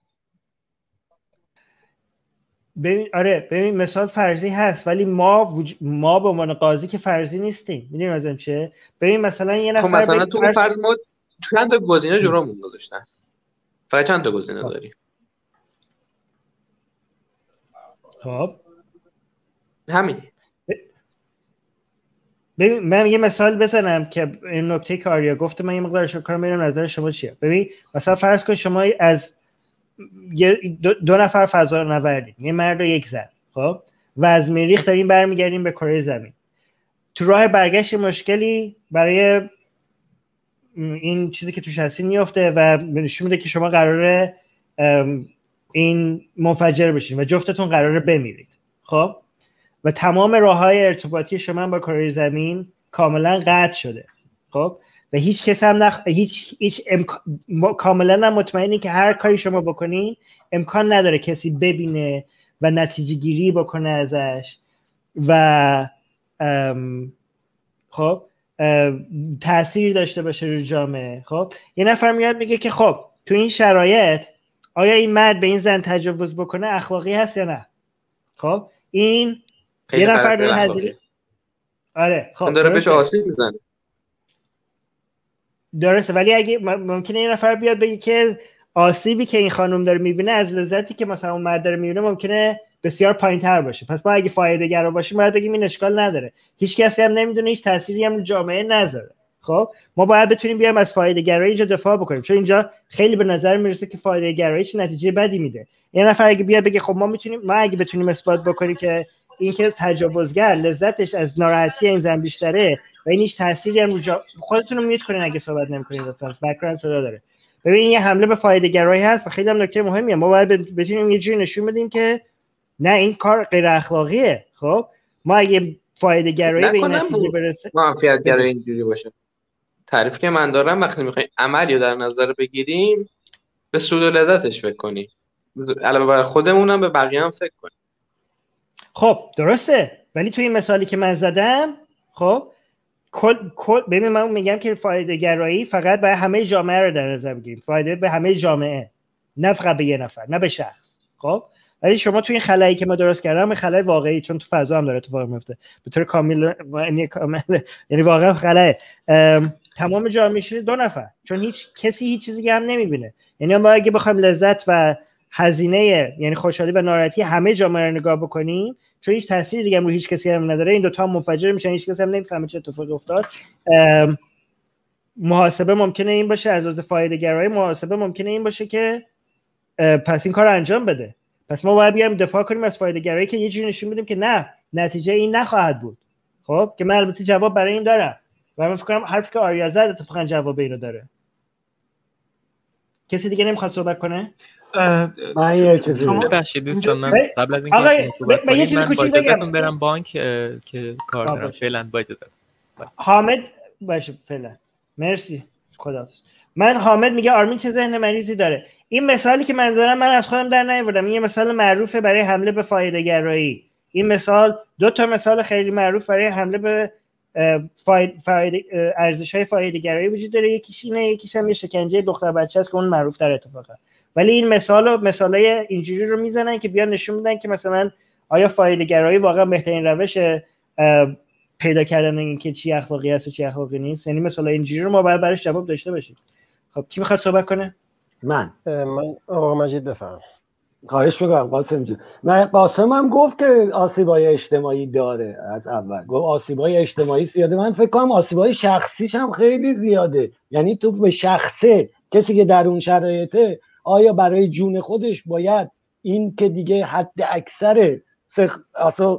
ببین آره ببین مثال فرضی هست ولی ما وج... ما به عنوان قاضی که فرضی نیستیم. میدونی مثلا چه؟ ببین مثلا یه نفر خب مثلا تو فرض, فرض ما چند تا گزینه جرممون گذاشتن، فقط چند تا گزینه داریم. خب همین. ببین من یه مثال بزنم که این نکته که آریا گفته من یه مقدار شکر میرم نظر شما چیه. ببین مثلا فرض کن شما از دو, دو نفر فضانوردین، یه مرد و یک زن، خب و از مریخ داریم برمیگردیم به کره زمین. تو راه برگشت مشکلی برای این چیزی که توش هستین میفته و نشون میده که شما قراره این منفجر بشین و جفتتون قراره بمیرید. خب و تمام راههای ارتباطی شما با کره زمین کاملا قطع شده. خب و هیچ کس هم نخ... هیچ هیچ امکان... کاملا هم مطمئنی که هر کاری شما بکنین امکان نداره کسی ببینه و نتیجه گیری بکنه ازش و ام... خب تأثیر داشته باشه رو جامعه. خب یه نفر میاد میگه که خب تو این شرایط آیا این مرد به این زن تجاوز بکنه اخلاقی هست یا نه؟ خب این یه نفر داره هزینه، آره خب داره بهش آسیب میزنه، درسته، ولی اگه ممکنه این نفر بیاد بگه که آسیبی که این خانم داره میبینه از لذتی که مثلا اون مرد داره میبینه ممکنه بسیار پایین‌تر باشه، پس ما اگه فایده گرا باشیم باید بگیم این اشکال نداره، هیچ کسی هم نمیدونه، هیچ تأثیری هم رو جامعه نذاره. خب ما باید بتونیم بیایم از فایده گرایی اینجا دفاع بکنیم، چون اینجا خیلی به نظر میرسه که فایده گرایی چه نتیجه بدی میده. یه نفر اگه بیاد بگه خب ما میتونیم، ما اگه بتونیم اثبات بکنیم که این که تجاوزگر لذتش از ناراحتی این زن بیشتره و این هیچ تأثیری هم رو جا... خودتون رو میوت کنین اگه صحبت نمی‌کنید، لطفاً بک‌گراند صدا داره. ببین یه حمله به فایده گرایی هست و خیلی هم نکته مهمیه، ما باید بتونیم یه جوری نشون بدیم که نه این کار غیر اخلاقیه. خب ما اگه فایده گرایی به این نتیجه برسه، منفعت گرایی اینجوری باشه، تعریفی که من دارم وقتی میخوایم عملی رو در نظر بگیریم به سود و لذتش فکر کنیم، علاوه بر خودمونم به بقیه هم فکر کنیم. خب درسته، ولی توی این مثالی که من زدم خب کل کل ببین من میگم که فایده گرایی فقط برای همه جامعه رو در نظر بگیریم، فایده به همه جامعه، نه فقط به یه نفر، نه به شخص. خب ولی شما توی این خلایی که ما درست کردیم خلای واقعی، چون تو فضا هم داره اتفاق میفته به طور کامل، یعنی کامل یعنی واقعا خلاه تمام جامعه دو نفر، چون هیچ کسی هیچ چیزی هم نمیبینه. یعنی ما اگه بخوایم لذت و هزینه یعنی خوشحالی و ناراحتی همه جامعه رو نگاه بکنیم، چون هیچ تأثیری دیگه هم رو هیچ کسی هم نداره، این دو تا منفجر میشن، هیچ کسی هم نمیفهمه چه اتفاقی افتاد. محاسبه ممکنه این باشه از لحاظ فایده گرایی، محاسبه ممکنه این باشه که پس این کار انجام بده، پس ما باید بیایم دفاع کنیم از فایده گرایی که یه جوری نشون بدیم که نه نتیجه این نخواهد بود. خب که من البته جواب برای این دارم و من فکر کنم حرفی که آریا زد اتفاقا جواب اینو داره. کسی دیگه نمیخواد صحبت کنه؟ من یه چیزی ببخشید دوستان، من قبل از اینکه صحبت کنید من با اجازهتون برم بانک که کار دارم. فعلا با اجازه. حامد باشه فعلا. مرسی. خداحافظ. من حامد میگه آرمین چه ذهن مریضی داره. این مثالی که من دارم من از خودم در نیاوردم، این یه مثال معروفه برای حمله به فایده گرایی. این مثال دو تا مثال خیلی معروف برای حمله به فاید فاید ارزش‌های فایده گرایی وجود داره، یکیش اینه، یکیش هم یه شکنجه دختر بچه است که اون معروف تر اتفاقا. ولی این مثال مثالای اینجوری رو میزنن که بیان نشون بدن که مثلا آیا فایده گرایی واقعا بهترین روش پیدا کردن این که چی اخلاقی است و چی اخلاقی نیست. یعنی مثلا اینجوری رو ما باید براش جواب داشته باشیم. خب کی میخواد صحبت کنه؟ من من آقا مجید بفرمایید. خواهش می‌کنم قاسم جون. من قاسم هم گفت که آسیب‌های اجتماعی داره، از اول گفت آسیب‌های اجتماعی زیاده، من فکر کنم آسیب‌های شخصیش هم خیلی زیاده. یعنی تو به شخصه کسی که در اون شرایطه آیا برای جون خودش باید این که دیگه حد اکثر سخ... اصلا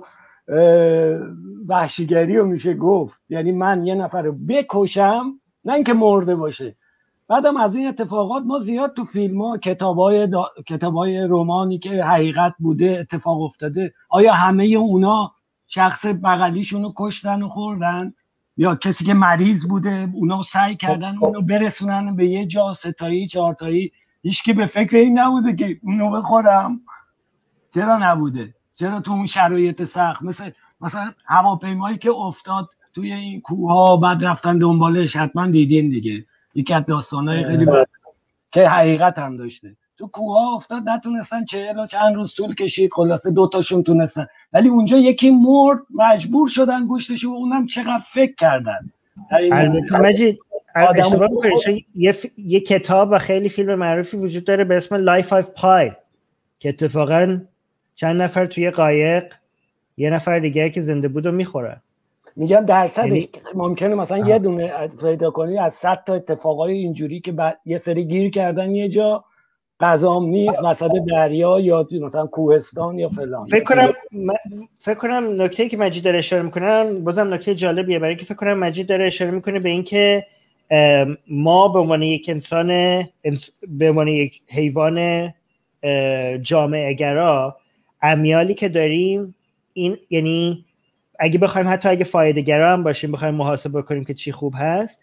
وحشیگری رو میشه گفت، یعنی من یه نفر رو بکشم نه اینکه مرده باشه. بعدم از این اتفاقات ما زیاد تو فیلم ها کتابای دا... کتابای رمانی که حقیقت بوده اتفاق افتاده، آیا همه اونا شخص بغلیشون رو کشتن و خوردن یا کسی که مریض بوده اونا سعی کردن اونو برسونن به یه جا ستایی چهارتایی، هیچکی به فکر این نبوده که اونو بخورم؟ چرا نبوده؟ چرا تو اون شرایط سخت مثل مثلا هواپیمایی که افتاد توی این کوه‌ها بعد رفتن دنبالش، حتما دیدین دیگه، یکی از داستان‌های خیلی بد که حقیقت هم داشته، تو کوه‌ها افتاد نتونستن چهل و چند روز طول کشید، خلاصه دوتاشون تونستن، ولی اونجا یکی مرد مجبور شدن گوشتشو، اونم چقدر فکر کردن. البته مجید اشتباه می‌کنی، چون یه, ف... یه کتاب و خیلی فیلم معروفی وجود داره به اسم لایف آف پای که اتفاقاً چند نفر توی قایق یه نفر دیگه که زنده بود رو میخورن. میگم درصدش یعنی... ممکنه مثلا آه. یه دونه پیدا کنی از صد تا اتفاقای اینجوری که بعد یه سری گیر کردن یه جا غذام نیست، مثلا دریا یا مثلا کوهستان یا فلان. فکر کنم م... فکر کنم نکته‌ای که مجید داره اشاره میکنه بازم نکته جالبیه، برای اینکه فکر کنم مجید داره اشاره میکنه به اینکه ما به عنوان یک انسان به عنوان یک حیوان جامعه گرا امیالی که داریم این، یعنی اگه بخوایم حتی اگه فایده گرا هم باشیم بخوایم محاسبه کنیم که چی خوب هست،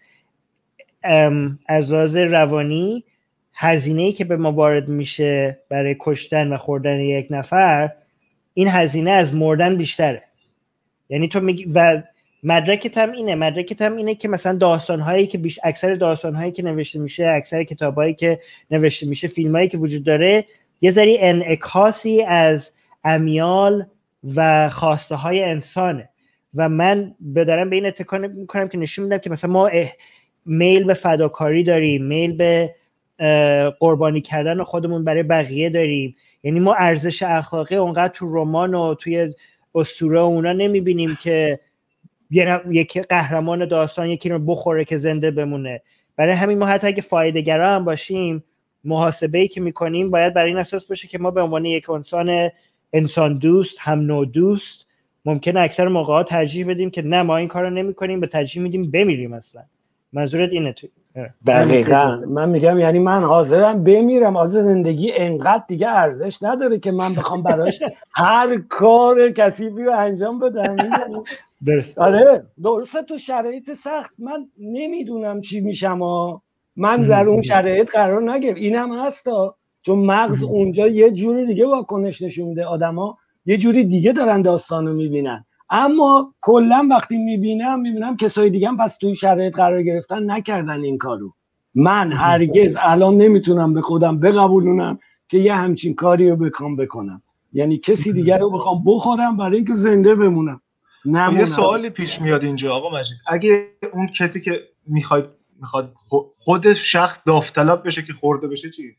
از لحاظ روانی هزینه‌ای که به ما وارد میشه برای کشتن و خوردن یک نفر، این هزینه از مردن بیشتره. یعنی تو میگی و مدرکت هم اینه مدرکت هم اینه که مثلا داستان‌هایی که بیش اکثر داستان‌هایی که نوشته میشه، اکثر کتابایی که نوشته میشه، فیلمایی که وجود داره، یه ذری انعکاسی از امیال و خواسته های انسانه و من بدارم به این اتکا میکنم که نشون میدم که مثلا ما میل به فداکاری داریم، میل به قربانی کردن خودمون برای بقیه داریم. یعنی ما ارزش اخلاقی اونقدر تو رمان و توی اسطوره اونا نمیبینیم که یکی قهرمان داستان یکی رو بخوره که زنده بمونه. برای همین ما حتی اگه فایده گرا هم باشیم، محاسبه‌ای که میکنیم باید برای این اساس باشه که ما به عنوان یک انسان انسان دوست، هم نوع دوست، ممکنه اکثر موقعات ترجیح بدیم که نه ما این کارو نمی‌کنیم، به ترجیح میدیم بمیریم. اصلا منظورت اینه؟ تو دقیقاً من میگم یعنی من حاضرم بمیرم، از زندگی انقدر دیگه ارزش نداره که من بخوام براش هر کار کثیفی رو انجام بدم. درست. آره درسته، تو شرایط سخت من نمیدونم چی میشم ها. من در اون شرایط قرار نگرفتم. اینم هستا چون مغز اونجا یه جوری دیگه واکنش نشون میده، آدما یه جوری دیگه دارن داستانو میبینن. اما کلا وقتی میبینم میبینم کسای دیگه هم پس توی شرایط قرار گرفتن نکردن این کارو. من هرگز الان نمیتونم به خودم بقبولونم که یه همچین کاری رو بخوام بکنم، یعنی کسی دیگر رو بخوام بخورم برای اینکه زنده بمونم. نمونم. یه سوالی پیش میاد اینجا آقا مجید، اگه اون کسی که میخواد میخواد خود شخص داوطلب بشه که خورده بشه چی؟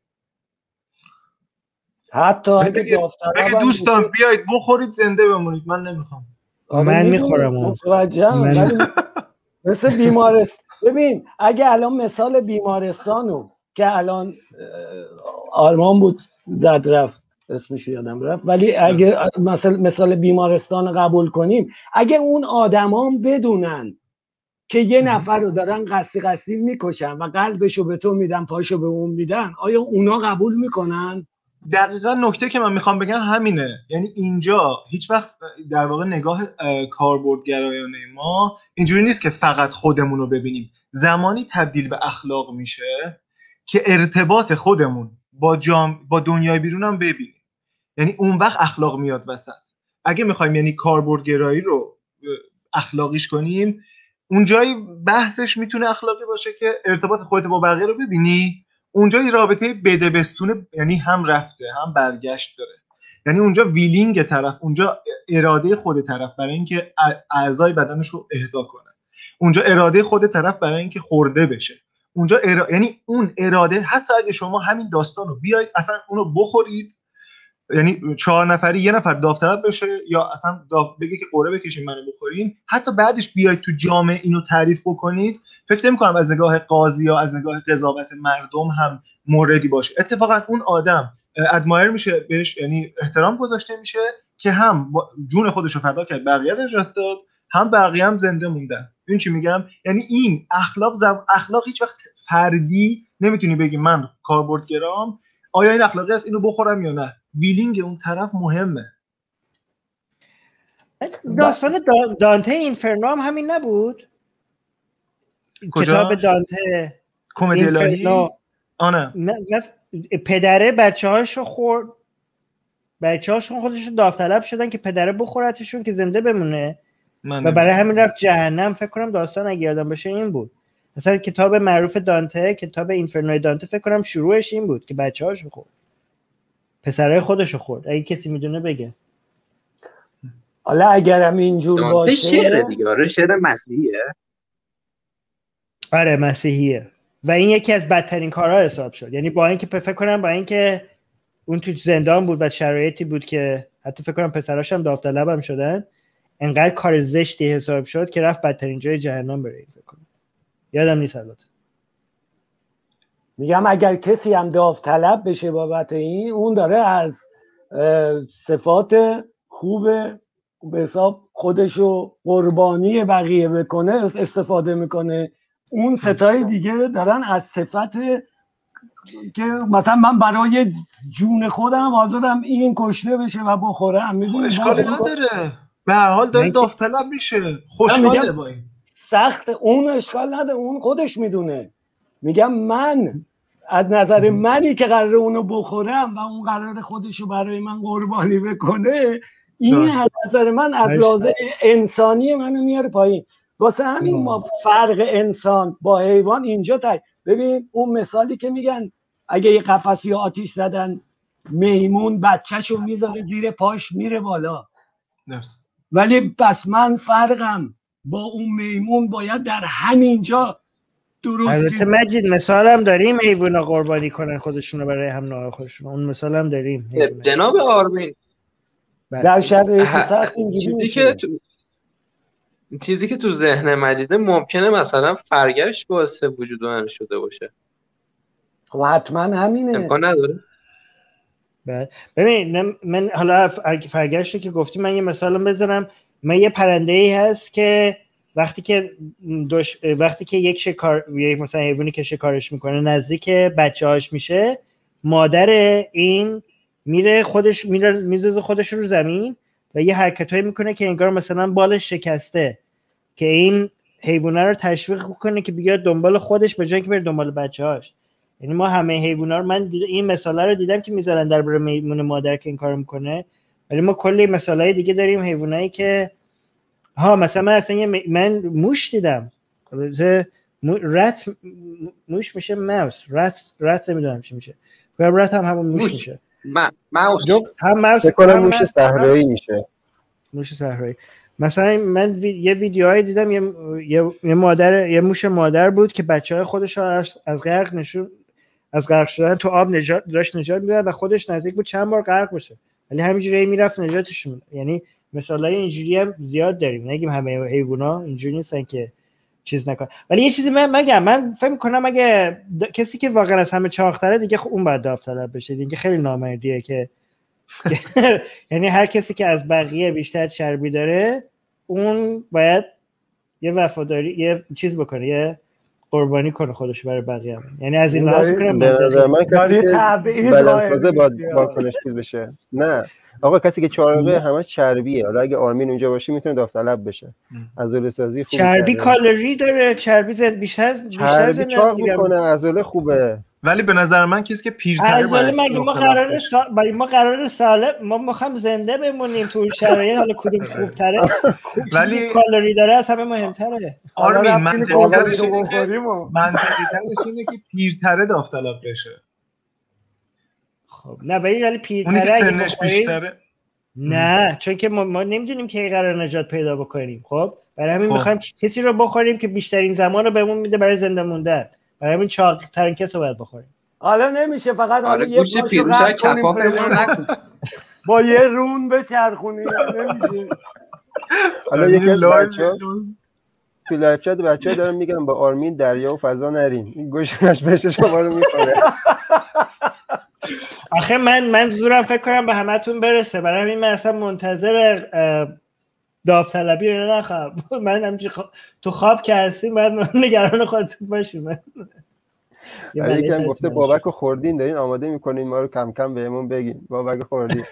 حتی اگه داوطلب اگه دوستان میشه... بیایید بخورید زنده بمونید، من نمیخوام. من میخورم. من... مثل بیمارستان. ببین اگه الان مثال بیمارستانو که الان آرمان بود زد رفت اسمش یادم رفت، ولی اگه مثلا مثال بیمارستان قبول کنیم، اگه اون آدمان بدونن که یه نفر رو دارن قصدی قصدی میکشن و قلبشو به تو میدن پاشو به اون میدن، آیا اونا قبول میکنن؟ دقیقا نکته که من میخوام بگم همینه. یعنی اینجا هیچ وقت در واقع نگاه کاربردگرایانه ما اینجوری نیست که فقط خودمون رو ببینیم. زمانی تبدیل به اخلاق میشه که ارتباط خودمون با جام با دنیای بیرون هم ببینیم. یعنی اون وقت اخلاق میاد وسط. اگه میخوایم یعنی کاربردگرایی رو اخلاقیش کنیم، اونجایی بحثش میتونه اخلاقی باشه که ارتباط خودت با بقیه رو ببینی. اونجا یه رابطه بده بستونه، یعنی هم رفته هم برگشت داره. یعنی اونجا ویلینگ طرف، اونجا اراده خود طرف برای اینکه اعضای بدنش رو اهدا کنه، اونجا اراده خود طرف برای اینکه خورده بشه، اونجا ارا... یعنی اون اراده، حتی اگه شما همین داستان رو بیاید اصلا اونو بخورید، یعنی چهار نفری یه نفر داوطلب بشه یا اصلا داو... بگه که قرعه بکشین منو بخورین، حتی بعدش بیاید تو جامعه اینو تعریف بکنید، فکر نمی‌کنم از نگاه قاضی یا از نگاه قضاوت مردم هم موردی باشه. اتفاقا اون آدم ادمایر میشه بهش، یعنی احترام گذاشته میشه که هم جون خودش رو فدا کرد بقیه نجات داد، هم بقیه هم زنده موندن. این چی میگم؟ یعنی این اخلاق زم... اخلاق هیچ وقت فردی نمیتونی بگی من کاربردگرام آیا این اخلاقی است اینو بخورم یا نه. ویلینگ اون طرف مهمه. داستان دانته اینفرنو هم همین نبود؟ کجا؟ کتاب دانته کمدی الهی. آنه پدره بچه هاشو خورد، بچه هاشون خودشون داوطلب شدن که پدره بخورتشون که زنده بمونه و برای همین رفت جهنم. فکر کنم داستان اگه یادم باشه این بود. مثلا کتاب معروف دانته، کتاب اینفرنوی دانته، فکر کنم شروعش این بود که بچه هاشو خورد، پسرای خودشو خورد. اگه کسی میدونه بگه. حالا اگرم اینجور دانته باشه شعر دیگه. آره شعر مسیحیه. آره مسیحیه و این یکی از بدترین کارها حساب شد. یعنی با اینکه فکر کنم با اینکه اون تو زندان بود و شرایطی بود که حتی فکر کنم پسراش هم داوطلب هم شدن، انقدر کار زشتی حساب شد که رفت بدترین جای جهنم بره. فکر کنم یادم نیست البته. میگم اگر کسی هم داوطلب بشه بابت این، اون داره از صفات خوب به حساب خودشو قربانی بقیه بکنه استفاده میکنه. اون ستای دیگه دارن از صفت که مثلا من برای جون خودم حاضرم این کشته بشه و بخورم. میدونی اشکالی نداره، به هر حال داره داوطلب میشه، خوشحاله با این. سخت اون اشکال نداره، اون خودش میدونه. میگم من از نظر منی که قراره اونو بخورم و اون قراره خودشو برای من قربانی بکنه، این از نظر من از لحاظ انسانی منو میاره پایین. واسه همین ما فرق انسان با حیوان اینجا تا ببین اون مثالی که میگن اگه یه قفسی آتیش زدن میمون بچه‌شو میذاره زیر پاش میره بالا. درست. ولی پس من فرقم با اون میمون باید در همینجا درست. البته مجید مثال هم داریم حیوونا قربانی کنن خودشونو برای هم نوع خودشون، اون مثال هم داریم جناب آرمین. در شرایط سخت چیزی که تو چیزی که تو ذهن مجیده ممکنه مثلا فرگشت باعث وجود من شده باشه. خب حتما همینه. امکان نداره. بله ببین من حالا فرگشت که گفتی من یه مثالم بزنم. من یه پرنده‌ای هست که وقتی که دوش... وقتی که یک شکار مثلا حیوانی که شکارش میکنه نزدیک بچه‌هاش میشه، مادر این میره خودش میره میذاره خودش رو زمین و یه حرکتایی میکنه که انگار مثلا بالش شکسته که این حیونا رو تشویق میکنه که بیاد دنبال خودش به جای که بره دنبال بچه‌هاش. یعنی ما همه حیونا رو من دید... این مثالا رو دیدم که میذارن درباره میمون مادر که این کارو میکنه، ولی ما کلی مثالای دیگه داریم حیوانایی که ها مثلا من اصلا یه م... من موش دیدم. رت موش میشه موس، رت رت نمیدونم چی میشه. رت هم همون موش, موش. میشه. ما موس هم موس بکنم موش صحرایی میشه. موش صحرایی. مثلا من وی... یه ویدیوهایی دیدم یه... یه... یه مادر یه موش مادر بود که بچه‌های خودش رو از غرق نشون از غرق شدن تو آب نجات داشت نجات میداد و خودش نزدیک بود چند بار غرق بشه، ولی همینجوری میرفت نجاتشون. یعنی مثالای اینجوری هم زیاد داریم. نگیم همه حیونا اینجوری نیستن که چیز نکنه. ولی یه چیزی من مگم من فکر می‌کنم اگه د... کسی که واقعا از همه چاق‌تره دیگه خب اون باید داوطلب بشه دیگه. خیلی نامردیه که یعنی هر کسی که از بقیه بیشتر چربی داره اون باید یه وفاداری یه چیز بکنه، یه قربانی کنه خودش برای بقیه هم. یعنی از این لحاظ کنم به نظر من کسی که بلنسازه باید واکنش چیز بشه. نه آقا کسی که چارقه همه چربیه. حالا اگه آرمین اونجا باشه میتونه داوطلب بشه. عضله سازی خوبه. چربی کالری داره، چربی زند بیشتر بیشتر زند چاق میکنه، عضله خوبه. ولی به نظر من کسی که پیرتره عضله مگه ما قراره سا... ما قراره سالم ما میخوام زنده بمونیم تو شرایط، حالا کدوم خوبتره ولی کالری داره از همه مهمتره. آرمین من منطقی‌ترش اینه که پیرتره داوطلب بشه. خب نه ولی پیرتره اگه سنش بیشتره نه، چون که ما, ما نمیدونیم که قرار نجات پیدا بکنیم. خب برای همین خب. میخوایم کسی رو بخوریم که بیشترین زمان رو بهمون میده برای زنده موندن. برای همین چاق ترین کس رو باید بخوریم. حالا نمیشه فقط حالا یه گوشت پیروزه کفافمون نکن با یه رون بچرخونیم نمیشه. حالا یکی از بچه‌ها تو لایو چت بچه‌ها دارن میگن با آرمین دریا و فضا نرین، این گوشتش بهش شما رو میخوره. آخه من من زورم فکر کنم به همتون برسه، برای همین من اصلا منتظر داوطلبی رو نخواهم. من همچین خوا... تو خواب که هستیم باید نگران خودتون باشیم. یکم گفته بابک رو خوردین دارین آماده میکنین ما رو کم کم بهمون بگین بابک خوردین.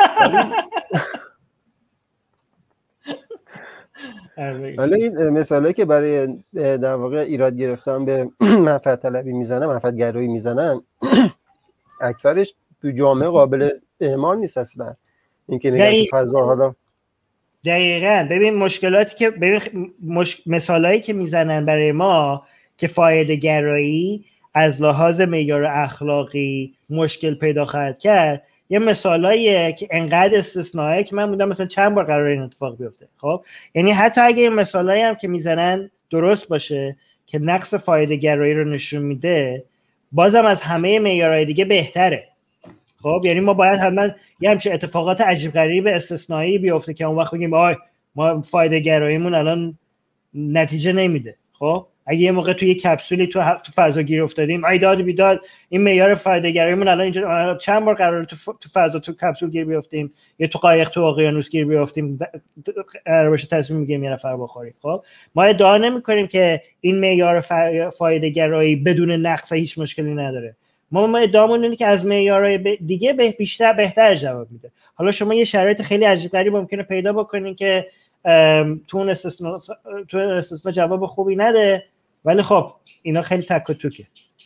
حالا این مثالی که برای در واقع ایراد گرفتن به منفعت طلبی میزنن، منفعت گرایی میزنن، اکثرش تو جامعه قابل اعمال نیست اصلا. اینکه نگاه تو فضا حالا دقیقاً ببین مشکلاتی که ببین مش... مثالایی که میزنن برای ما که فایده گرایی از لحاظ معیار اخلاقی مشکل پیدا خواهد کرد، یه مثالاییه که انقدر استثنائیه که من بودم مثلا چند بار قرار این اتفاق بیفته. خب یعنی حتی اگه این مثالایی هم که میزنن درست باشه که نقص فایده گرایی رو نشون میده، بازم از همه معیارهای دیگه بهتره. خب یعنی ما باید حتما یه همچین اتفاقات عجیب غریب استثنایی بیفته که اون وقت بگیم آی ما فایده گراییمون الان نتیجه نمیده. خب اگه یه موقع توی کپسولی تو تو فضا گیر افتادیم، ای داد بیداد این معیار فایده گراییمون الان اینجا چند بار قراره تو تو فضا تو کپسول گیر بیافتیم یا تو قایق تو اقیانوس گیر بیافتیم قرار باشه تصمیم میگیریم یه نفر بخوریم. خب ما ادعا نمی‌کنیم که این معیار فایده گرایی بدون نقص هیچ مشکلی نداره. ما ما ادعامون اینه که از معیارهای دیگه به بیشتر بهتر جواب میده. حالا شما یه شرایط خیلی عجیب غریب ممکنه پیدا بکنین که تو اون استثنا تو اون استثنا جواب خوبی نده، ولی خب اینا خیلی تک و توکه.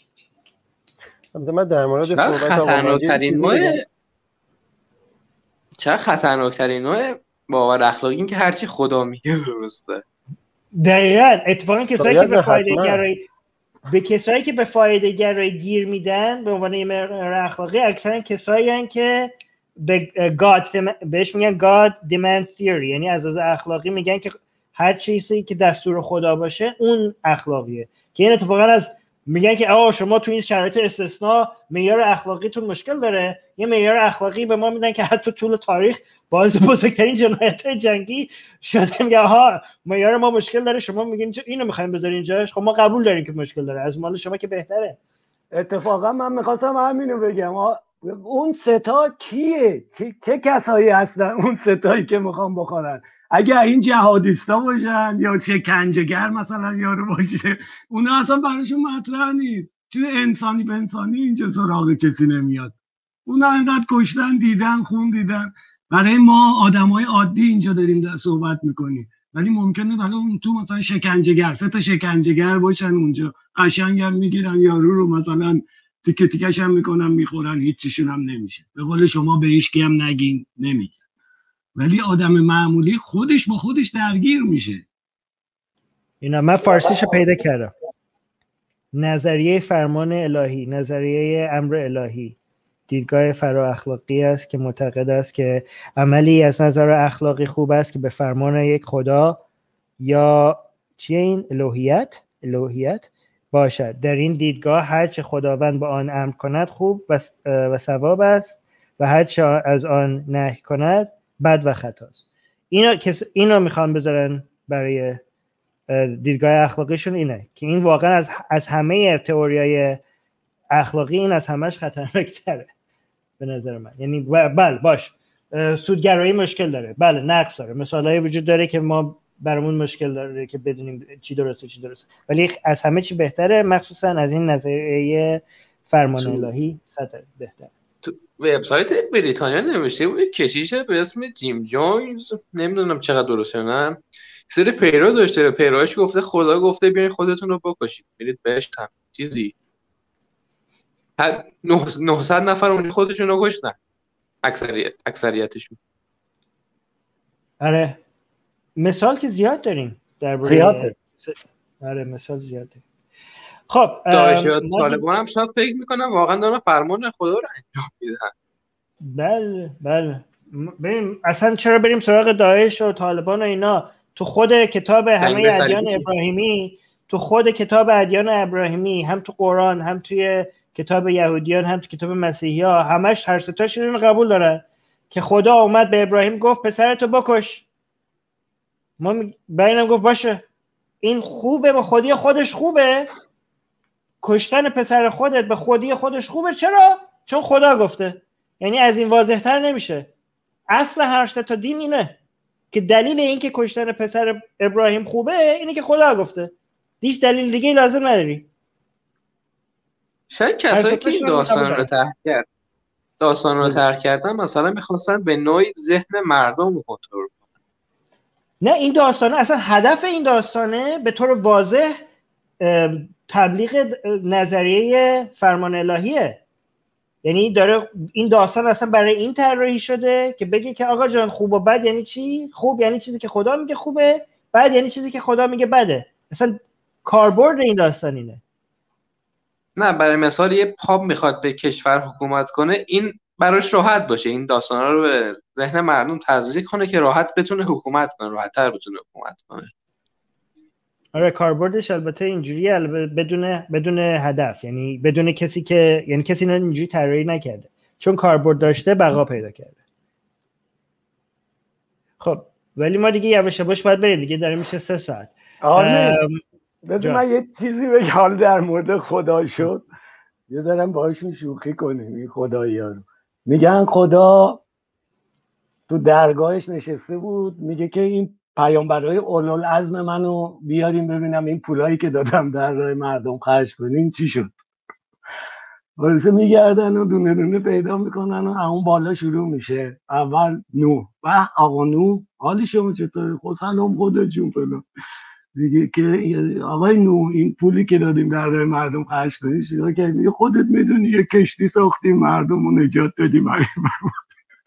من در مورد صحبت خطرناکترین نوع چرا خطرناکترین نوع باور اخلاقی این که هرچی خدا میگه درسته. دقیقاً. اتفاقا کسایی که به فایده حتما. گرایی به کسایی که به فایده گرایی گیر میدن به عنوان معیار اخلاقی اکثرا کسایی هستن که به گاد بهش میگن گاد دیمند تیوری، یعنی از لحاظ اخلاقی میگن که هر چیزی که دستور خدا باشه اون اخلاقیه، که این اتفاقا از میگن که آقا شما تو این شرایط استثناء معیار اخلاقیتون مشکل داره. یه معیار اخلاقی به ما میدن که حتی طول تاریخ باعث بزرگترین جنایت‌های جنگی شده. میگه ها معیار ما مشکل داره، شما میگین اینو میخوایم بذارین جاش، خب ما قبول داریم که مشکل داره، از مال شما که بهتره. اتفاقا من میخواستم همینو بگم، اون ستا کیه؟ چه, چه کسایی هستن اون ستایی که میخوام بخورن؟ اگر این جهادیستا باشن یا شکنجهگر مثلا یارو باشه، اونا اصلا براشون مطرح نیست. چون انسانی به انسانی اینجا سراغ کسی نمیاد. اونا اینقدر کشتن دیدن، خون دیدن. برای ما آدمای عادی اینجا داریم در صحبت میکنیم، ولی ممکنه حالا اون تو مثلا شکنجهگر، سه تا شکنجهگر باشن اونجا، قشنگم میگیرن یارو رو مثلا تیکه تیکش هم میکنن میخورن، هیچ چیشون هم نمیشه. به قول شما به هیچ کی هم نگین، نمیگه. ولی آدم معمولی خودش با خودش درگیر میشه. اینا من فارسیشو پیدا کردم. نظریه فرمان الهی، نظریه امر الهی، دیدگاه فرا اخلاقی است که معتقد است که عملی از نظر اخلاقی خوب است که به فرمان یک خدا یا چیه این الوهیت الوهیت باشد. در این دیدگاه هر چه خداوند به آن امر کند خوب و و ثواب است و هر چه از آن نهی کند بد و خطاست. اینا کس اینا میخوان بذارن برای دیدگاه اخلاقیشون، اینه که این واقعا از از همه تئوریای اخلاقی این از همش خطرناک‌تره به نظر من. یعنی بله باش سودگرایی مشکل داره، بله نقص داره، مثالایی وجود داره که ما برامون مشکل داره که بدونیم چی درسته چی درسته، ولی از همه چی بهتره، مخصوصا از این نظریه فرمان الهی صد بهتره. تو وبسایت بریتانیا نوشته بود کشیش به اسم جیم جونز، نمیدونم چقدر درسته نه، سری پیرو داشته، پیروش گفته خدا گفته بیاین خودتون رو بکشید، برید بهش تم چیزی هر نهصد نفر اونجا خودشون رو کشتن، اکثریت اکثریتشون. آره مثال که زیاد داریم در زیاده. آره مثال زیاده. خب داعش یا طالبان هم شاید فکر میکنم واقعا دارن فرمان خدا رو انجام میدن. بله بله ببین اصلا چرا بریم سراغ داعش و طالبان و اینا؟ تو خود کتاب همه ادیان ابراهیمی، تو خود کتاب ادیان ابراهیمی، هم تو قرآن هم توی کتاب یهودیان هم تو کتاب مسیحی ها، همش هر ستاش اینو قبول دارن که خدا اومد به ابراهیم گفت پسرتو بکش. ما بینم گفت باشه این خوبه، به خودی خودش خوبه، کشتن پسر خودت به خودی خودش خوبه. چرا؟ چون خدا گفته. یعنی از این واضح‌تر نمیشه. اصل هر سه تا دین اینه که دلیل این که کشتن پسر ابراهیم خوبه اینه که خدا گفته، هیچ دلیل دیگه لازم نداری. شاید کسایی که این داستان رو طرح کرد داستان رو طرح کردن مثلا می‌خواستن به نوعی ذهن مردم رو کنترل کنن. نه این داستانه اصلا هدف این داستانه به طور واضح تبلیغ نظریه فرمان الهیه. یعنی داره این داستان اصلا برای این طراحی شده که بگه که آقا جان خوب و بد یعنی چی؟ خوب یعنی چیزی که خدا میگه خوبه، بد یعنی چیزی که خدا میگه بده. اصلا کاربرد این داستان اینه. نه برای مثال یه پاپ میخواد به کشور حکومت کنه، این براش راحت باشه این داستانا رو به ذهن مردم تزریق کنه که راحت بتونه حکومت کنه، راحت‌تر بتونه حکومت کنه. آره کاربردش البته اینجوریه، البته بدون بدون هدف، یعنی بدون کسی که یعنی کسی نه اینجوری طراحی نکرده، چون کاربرد داشته بقا پیدا کرده. خب ولی ما دیگه یواش یواش باید بریم دیگه، داره میشه سه ساعت. آره بذار من یه چیزی بگم حال در مورد خدا شد، یه دارم باهاشون شوخی کنیم. این خدایی‌ها رو میگن خدا تو درگاهش نشسته بود میگه که این پیامبرای اولوالعزم منو بیاریم ببینم این پولایی که دادم در راه مردم خرج کنین چی شد. ورسه میگردن و دونه دونه پیدا میکنن و اون بالا شروع میشه. اول نوح و آقا نوح حالی شما چطوری؟ خود سلام خدا جون فلان. دیگه که آقای نوح این پولی که دادیم در راه مردم خرج کنین چیکار کردی؟ خودت میدونی یه کشتی ساختیم مردم رو نجات دادیم.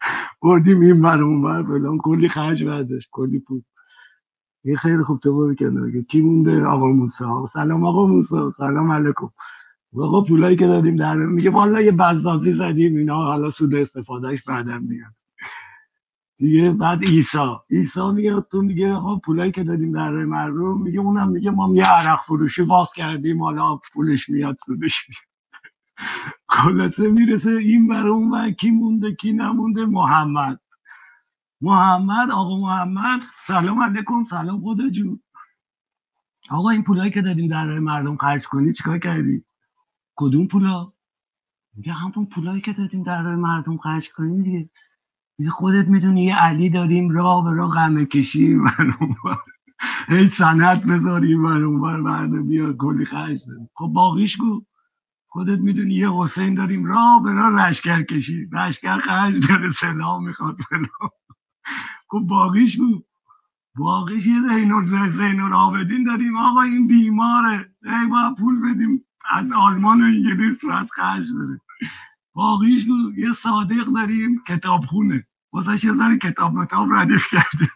بردیم این ور اون ور فلان، کلی خرج برداشت، کلی پول. یه خیلی خوب تو برو کنار. کی مونده؟ آقا موسی. سلام آقا موسی. سلام علیکم. آقا پولایی که دادیم در میگه والا یه بزازی زدیم اینا، حالا سود استفادهش بعدم میاد دیگه. بعد عیسی عیسی میگه تو میگه آقا پولایی که دادیم در مردم، میگه اونم میگه ما یه عرق فروشی باز کردیم حالا پولش میاد سودش میاد. خلاصه میرسه این ور اون ور، کی مونده کی نمونده؟ محمد. محمد آقا محمد سلام علیکم. سلام خدا جون. آقا این پولایی که دادیم در مردم خرج کنی چیکار کردی؟ کدوم پولا؟ میگه همون پولایی که دادیم در مردم خرج کنی دیگه. میگه خودت میدونی یه علی داریم راه به راه قمه کشی برون بر، هی سند بذاریم برون بر برده بیاد کلی خرج داریم. خب باقیش گو. خودت میدونی یه حسین داریم راه به راه لشکر کشی، لشکر خرج داره سلاح میخواد فلان. خب باقیش گو. باقیش یه زین زین العابدین داریم آقا این بیماره، ای باید پول بدیم از آلمان و انگلیس راست خرج داره. باقیش گو. یه صادق داریم کتاب خونه، واسه یه ذره کتاب متاب ردیف کردیم.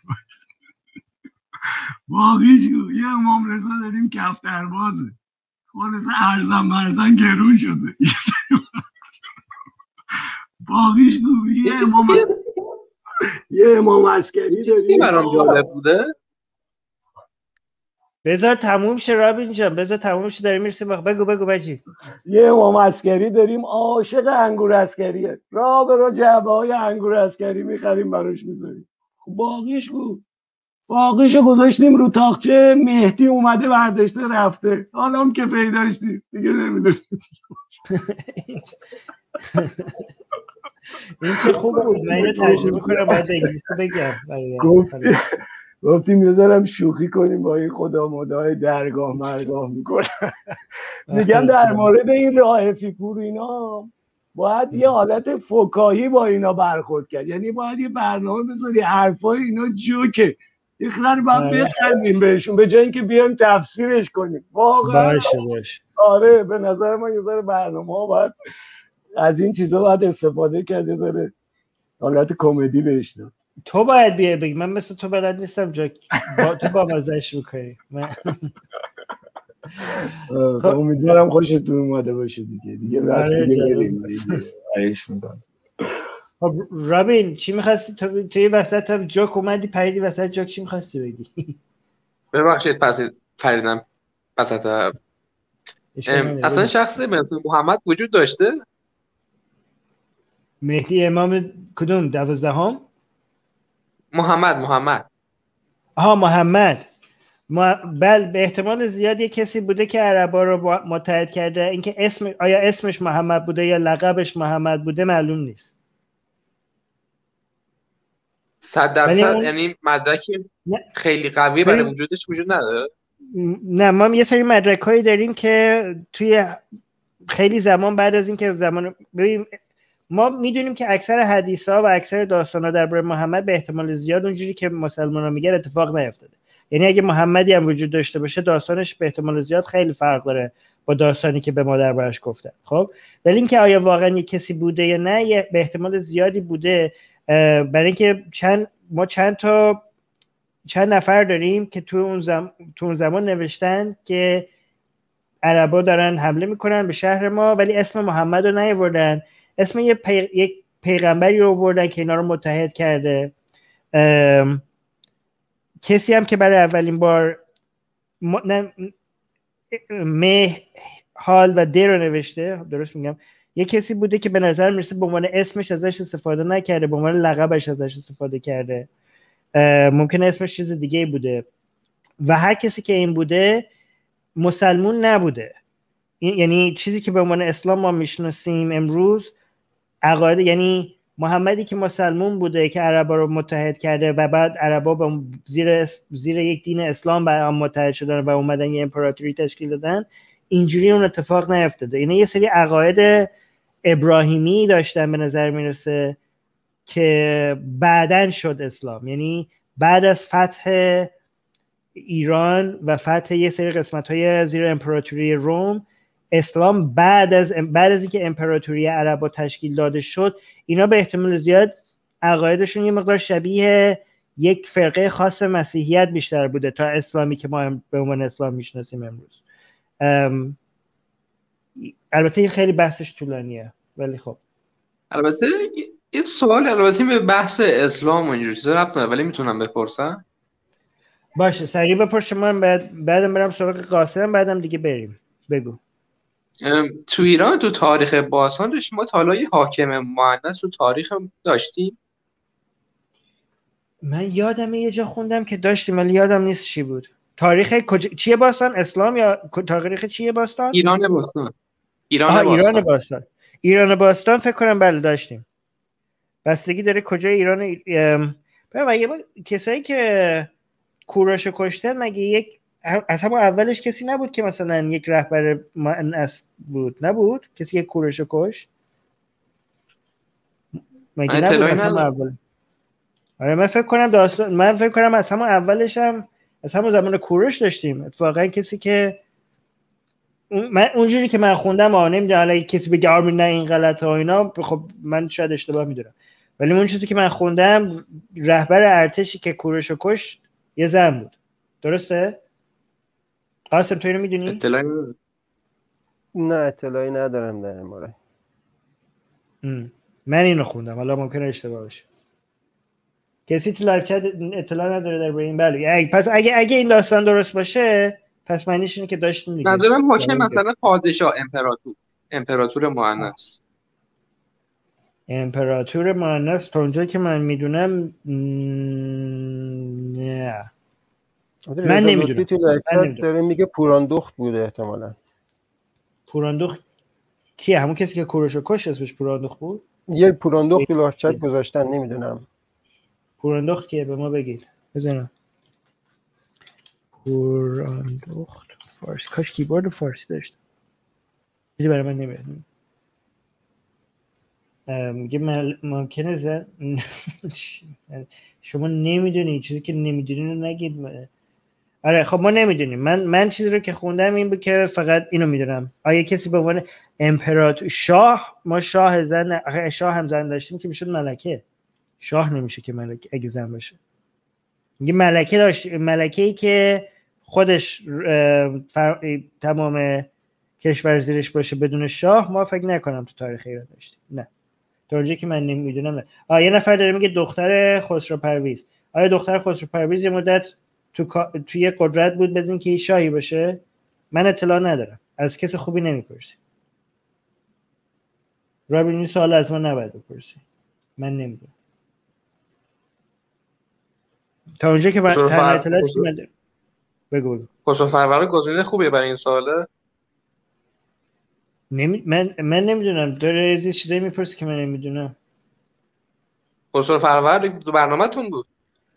باقیش گو. یه امام رضا داریم کفتر بازه، خالصه ارزن مرزن گرون شده. باقیش گو. یه امام یه امام عسکری داریم. برام جالب بوده. بذار تموم شه رابین جان، بذار تموم شه، داریم میرسیم. بگو بگو بچی. یه امام عسکری داریم عاشق انگور عسکریه، راه به راه جعبه های انگور عسکری میخریم براش میذاریم. باقیش گو. باقیشو گذاشتیم رو تاقچه، مهدی اومده برداشته رفته، حالا هم که پیداش نیست دیگه نمیدونیم. این چه خوب بود. من اینو ترجمه کنم باید انگلیسی بگم. گفتیم بذارم شوخی کنیم با این خدا مدای درگاه مرگاه میکنم. میگم در مورد این راهفی پور اینا باید یه حالت فکاهی با اینا برخورد کرد، یعنی باید یه برنامه بذاری حرفای اینا جوکه یه خیلی باید بخندیم بهشون به جای اینکه بیایم تفسیرش کنیم. واقعا باشه باشه. آره به نظر من یه ذره برنامه ها باید از این چیزا باید استفاده کرد، یه ذره حالت کمدی بهش داد. تو باید بیای بگی، من مثل تو بلد نیستم جا با تو با مزهش میکنی. من... امیدوارم خوشتون اومده باشه دیگه. دیگه وقت دیگه بریم عیش میکنم. خب رابین چی میخواستی تو توی وسط هم جوک اومدی پریدی وسط جوک، چی میخواستی بگی؟ ببخشید پس پریدم وسط. اصلا شخصی به اسم محمد وجود داشته؟ مهدی امام کدوم دوازدهم؟ محمد محمد آها محمد. ما بل به احتمال زیاد یه کسی بوده که عربا رو متحد کرده. اینکه اسم آیا اسمش محمد بوده یا لقبش محمد بوده معلوم نیست. صد درصد یعنی مدرکی خیلی قوی برای وجودش وجود نداره. نه ما یه سری مدرکایی داریم که توی خیلی زمان بعد از اینکه زمان ببین ما میدونیم که اکثر حدیث‌ها و اکثر داستان‌ها درباره محمد به احتمال زیاد اونجوری که مسلمان‌ها میگن اتفاق نیفتاده. یعنی اگه محمدی هم وجود داشته باشه داستانش به احتمال زیاد خیلی فرق داره با داستانی که به ما دربارش گفتن. خب ولی اینکه آیا واقعا یک کسی بوده یا نه به احتمال زیادی بوده، برای اینکه چند ما چند تا چند نفر داریم که تو اون زم... تو اون زمان نوشتن که عربا دارن حمله میکنن به شهر ما، ولی اسم محمد رو نیاوردن، اسم یه پی... یک پیغمبری رو آوردن که اینا رو متحد کرده. ام... کسی هم که برای اولین بار م... نه... مه حال و د رو نوشته، درست میگم، یه کسی بوده که به نظر میرسه به عنوان اسمش ازش استفاده نکرده، به عنوان لقبش ازش استفاده کرده. ممکنه اسمش چیز دیگه بوده و هر کسی که این بوده مسلمون نبوده. این یعنی چیزی که به عنوان اسلام ما میشناسیم امروز عقاید، یعنی محمدی که مسلمون بوده که عربا رو متحد کرده و بعد عربا با زیر زیر یک دین اسلام با هم متحد شدن و اومدن یه امپراتوری تشکیل دادن، اینجوری اون اتفاق نیفتاده. یعنی یه سری عقاید ابراهیمی داشتن به نظر میرسه که بعدن شد اسلام، یعنی بعد از فتح ایران و فتح یه سری قسمت‌های زیر امپراتوری روم، اسلام بعد از بعد از اینکه امپراتوری عربا تشکیل داده شد، اینا به احتمال زیاد عقایدشون یه مقدار شبیه یک فرقه خاص مسیحیت بیشتر بوده تا اسلامی که ما به عنوان اسلام میشناسیم امروز. البته این خیلی بحثش طولانیه ولی خب البته این سوال البته به بحث اسلام و اینجور چیزا ربط نداره ولی میتونم بپرسم؟ باشه سریع بپرس، من بعد بعدم برم سراغ قاسم، بعدم دیگه بریم. بگو. تو ایران تو تاریخ باستان داشتیم ما تا حالا یه حاکم مؤنث تو تاریخ داشتیم؟ من یادمه یه جا خوندم که داشتیم ولی یادم نیست چی بود. تاریخ کج... چیه باستان؟ اسلام یا تاریخ چیه باستان؟ ایران باستان. ایران آها باستان. ایران باستان. ایران باستان فکر کنم بله داشتیم. بستگی داره کجای ایران. ببین یه بار کسایی که کوروش کشتن مگه یک از همون اولش کسی نبود که مثلا یک رهبر مؤنث بود؟ نبود کسی که کوروش کشت مگه نبود از همون اول؟ آره من فکر کنم داستان من فکر کنم از همون اولش هم از همون زمان کوروش داشتیم. اتفاقا کسی که من اونجوری که من خوندم آ نمیدونم حالا کسی بگه آرمین نه این غلطه و اینا، خب من شاید اشتباه میدونم ولی اون چیزی که من خوندم رهبر ارتشی که کوروش کشت یه زن بود. درسته؟ قاسم تو اینو میدونی؟ اطلاعی نه اطلاعی ندارم در این مورد. من اینو خوندم، حالا ممکنه اشتباه باشه. کسی تو لایو چت اطلاع نداره در این؟ بله پس اگه اگه این داستان درست باشه پس معنیش اینه که داشتیم دیگه. ندارم حاکم مثلا پادشاه امپراتور امپراتور مؤنث امپراتور مؤنث تا اونجایی که من میدونم نه من نمیدونم. تو لایو داره میگه پوراندخت بوده احتمالاً. پوراندخت کیه؟ همون کسی که کوروش کش اسمش پوراندخت بود؟ یه پوراندخت تو لایو چت گذاشتن نمیدونم. پوراندخت کیه به ما بگید. بزنم پوراندخت فارسی. کاش کیبورد فارسی داشتم. چیزی برای من نمیاد. میگه ممکنه زن شما نمیدونی چیزی که نمیدونی رو نگید. آره خب ما نمیدونیم. من من چیزی رو که خوندم این بود که فقط اینو میدونم آیا کسی به عنوان امپراتور شاه، ما شاه زن شاه هم زن داشتیم که میشد ملکه. شاه نمیشه که ملکه اگه زن باشه. میگه ملکه داشت، ملکه‌ای که خودش فر... تمام کشور زیرش باشه بدون شاه ما فکر نکنم تو تاریخ ایران داشتیم. نه تا اونجایی که من نمیدونم. نه. آ یه نفر داره میگه دختر خسرو پرویز. آیا دختر خسرو پرویز یه مدت تو توی قدرت بود بدون که شاهی باشه؟ من اطلاع ندارم. از کس خوبی نمیپرسی. رابین این سوال از من نباید بپرسی. من نمیدونم. تا اونجایی که من تنها اطلاعاتی که من دارم. بگو بگو. خسرو فرور گزینه خوبیه برای این سواله؟ نمی... من من نمیدونم. داره از یه چیزایی میپرسی که من نمیدونم. خسرو فرور تو برنامه‌تون بود؟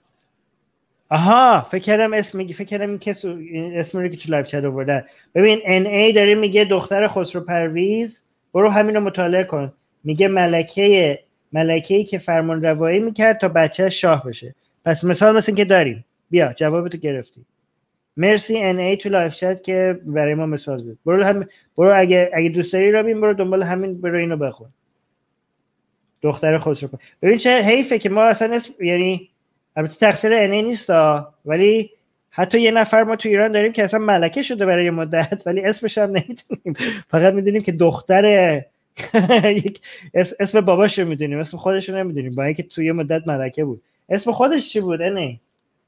آها فکر کردم اسم میگی فکر کردم این کس اسم رو که تو لایو چت آورده. ببین ان ای داره میگه دختر خسرو پرویز، برو همین رو مطالعه کن. میگه ملکه ملکه‌ای که فرمان روایی میکرد تا بچه شاه بشه. پس مثال مثل که داریم. بیا جوابتو گرفتی. مرسی ان ای تو لایو چت که برای ما مثال زد. برو هم برو اگه اگه دوست داری رابین برو دنبال همین برو اینو بخون. دختر خسرو پرویز. ببین چه حیفه که ما اصلا اسم... یعنی البته تقصیر ان ای نیستا ولی حتی یه نفر ما تو ایران داریم که اصلا ملکه شده برای یه مدت ولی اسمش هم نمیدونیم. فقط میدونیم که دختر اسم باباش رو میدونیم، اسم خودش رو نمیدونیم با اینکه تو یه مدت ملکه بود. اسم خودش چی بود ان ای؟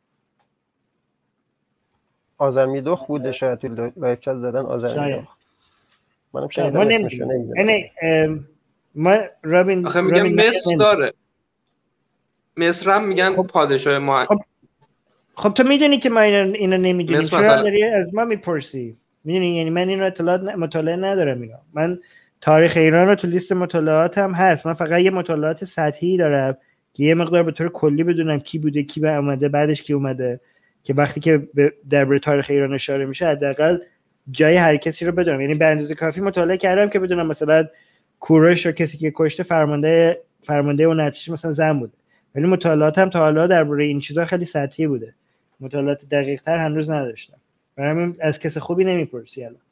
آذرمیدخ بوده شاید تو لایو چت زدن آذرمیدخ. منم شاید ما نمیدونیم. ان ما رابین آخه میگم مصر داره. مصر هم میگن خب پادشاه ما. خب, خب تو میدونی که ما اینو, اینو نمیدونیم چرا مثلا... داری از ما میپرسی؟ میدونی یعنی من اینو اطلاعات ن... مطالعه ندارم. اینا من تاریخ ایران رو تو لیست مطالعاتم هست. من فقط یه مطالعات سطحی دارم که یه مقدار به طور کلی بدونم کی بوده کی به اومده بعدش کی اومده که وقتی که درباره تاریخ ایران اشاره میشه حداقل جای هر کسی رو بدونم. یعنی به اندازه کافی مطالعه کردم که بدونم مثلا کوروش رو کسی که کشته فرمانده فرمانده اون ارتش مثلا زن بوده. ولی مطالعاتم تا حالا درباره این چیزا خیلی سطحی بوده. مطالعات دقیق‌تر هنوز نداشتم. برای همین از کس خوبی نمیپرسی الان.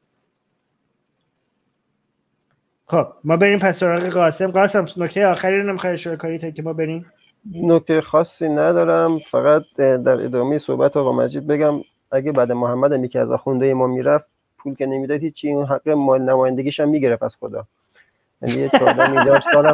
خب ما بریم پس سراغ قاسم. قاسم نکته آخری رو نمیخوای اشاره کنی تا که ما بریم؟ نکته خاصی ندارم، فقط در ادامه صحبت آقا مجید بگم اگه بعد محمد هم یکی از آخونده ما میرفت پول که نمیداد هیچی، اون حق مال نمایندگیش هم میگرفت از خدا. یعنی چهارده میلیارد سال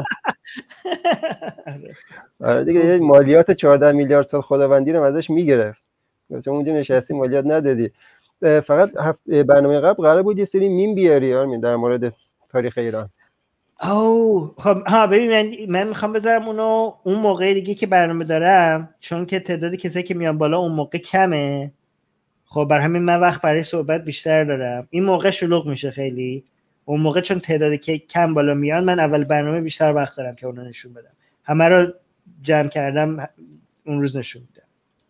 آره دیگه، یه مالیات چهارده میلیارد سال خداوندی رو ازش میگرفت، چون اونجا نشستی مالیات ندادی. فقط برنامه قبل قرار بود یه سری میم بیاری آرمین در مورد تاریخ ایران. اوه خب ها ببین من, من میخوام بذارم اونو اون موقع دیگه که برنامه دارم، چون که تعداد کسایی که میان بالا اون موقع کمه. خب بر همین من وقت برای صحبت بیشتر دارم. این موقع شلوغ میشه خیلی، اون موقع چون تعدادی که کم بالا میان من اول برنامه بیشتر وقت دارم که اونو نشون بدم. همه رو جمع کردم اون روز نشون میدم.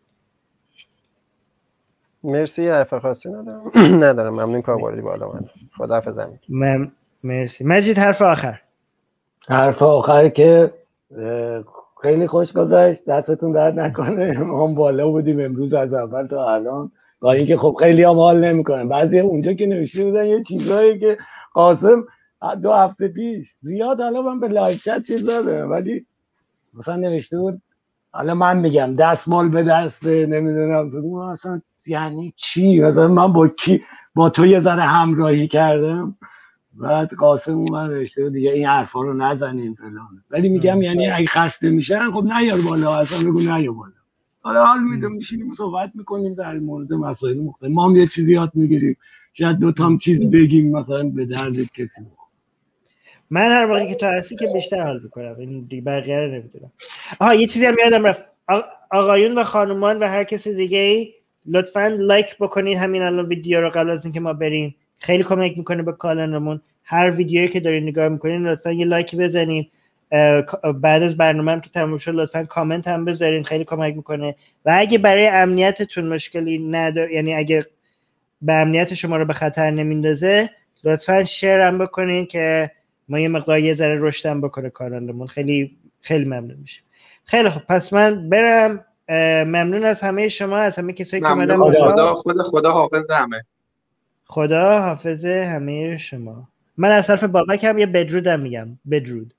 مرسی، حرف خاصی ندارم. ندارم ممنون که آوردی بالا من. خداحافظ. من مرسی. مجید حرف آخر. حرف آخر که خیلی خوش گذشت، دستتون درد نکنه. ما هم بالا بودیم امروز از اول تا الان، با اینکه خب خیلی هم حال نمیکنن. بعضی اونجا که نوشته بودن یه چیزایی که قاسم دو هفته پیش زیاد، حالا من به لایو چت چیز دادم، ولی مثلا نوشته بود حالا من میگم دستمال به دست نمیدونم بگم اصلا یعنی چی، مثلا من با کی با تو یه ذره همراهی کردم، بعد قاسم اومد نوشته دیگه این حرفا رو نزنین فلان. ولی میگم یعنی اگه خسته میشن خب نیار بالا، اصلا بگو نیار بالا. حالا حال میدم میشینیم صحبت میکنیم در مورد مسائل مختلف، ما هم یه چیزی یاد میگیریم، شاید دو تام چیز بگیم مثلا به درد کسی بخوره. من هر وقتی که تو هستی که بیشتر حال میکنم، این دیگه بقیه رو نمیدونم. آها یه چیزی هم یادم رفت، آقایون و خانومان و هر کسی دیگه ای لطفاً لایک بکنید همین الان ویدیو رو قبل از اینکه ما بریم، خیلی کمک میکنه به کانالمون. هر ویدیویی که دارین نگاه میکنین لطفاً یه لایک بزنید. بعد از برنامه هم که تموم شد لطفاً کامنت هم بذارین، خیلی کمک میکنه. و اگه برای امنیتتون مشکلی نداره، یعنی اگه به امنیت شما رو به خطر نمیندازه، لطفاً شیر هم بکنین که ما یه مقدار یه ذره رشد هم بکنه کانالمون. خیلی خیلی ممنون میشم. خیلی خب پس من برم. ممنون از همه شما، از همه کسایی که اومدن بالا. خدا خدا خدا حافظ همه. خدا حافظ همه شما. من از طرف بابک هم یه بدرودم میگم. بدرود.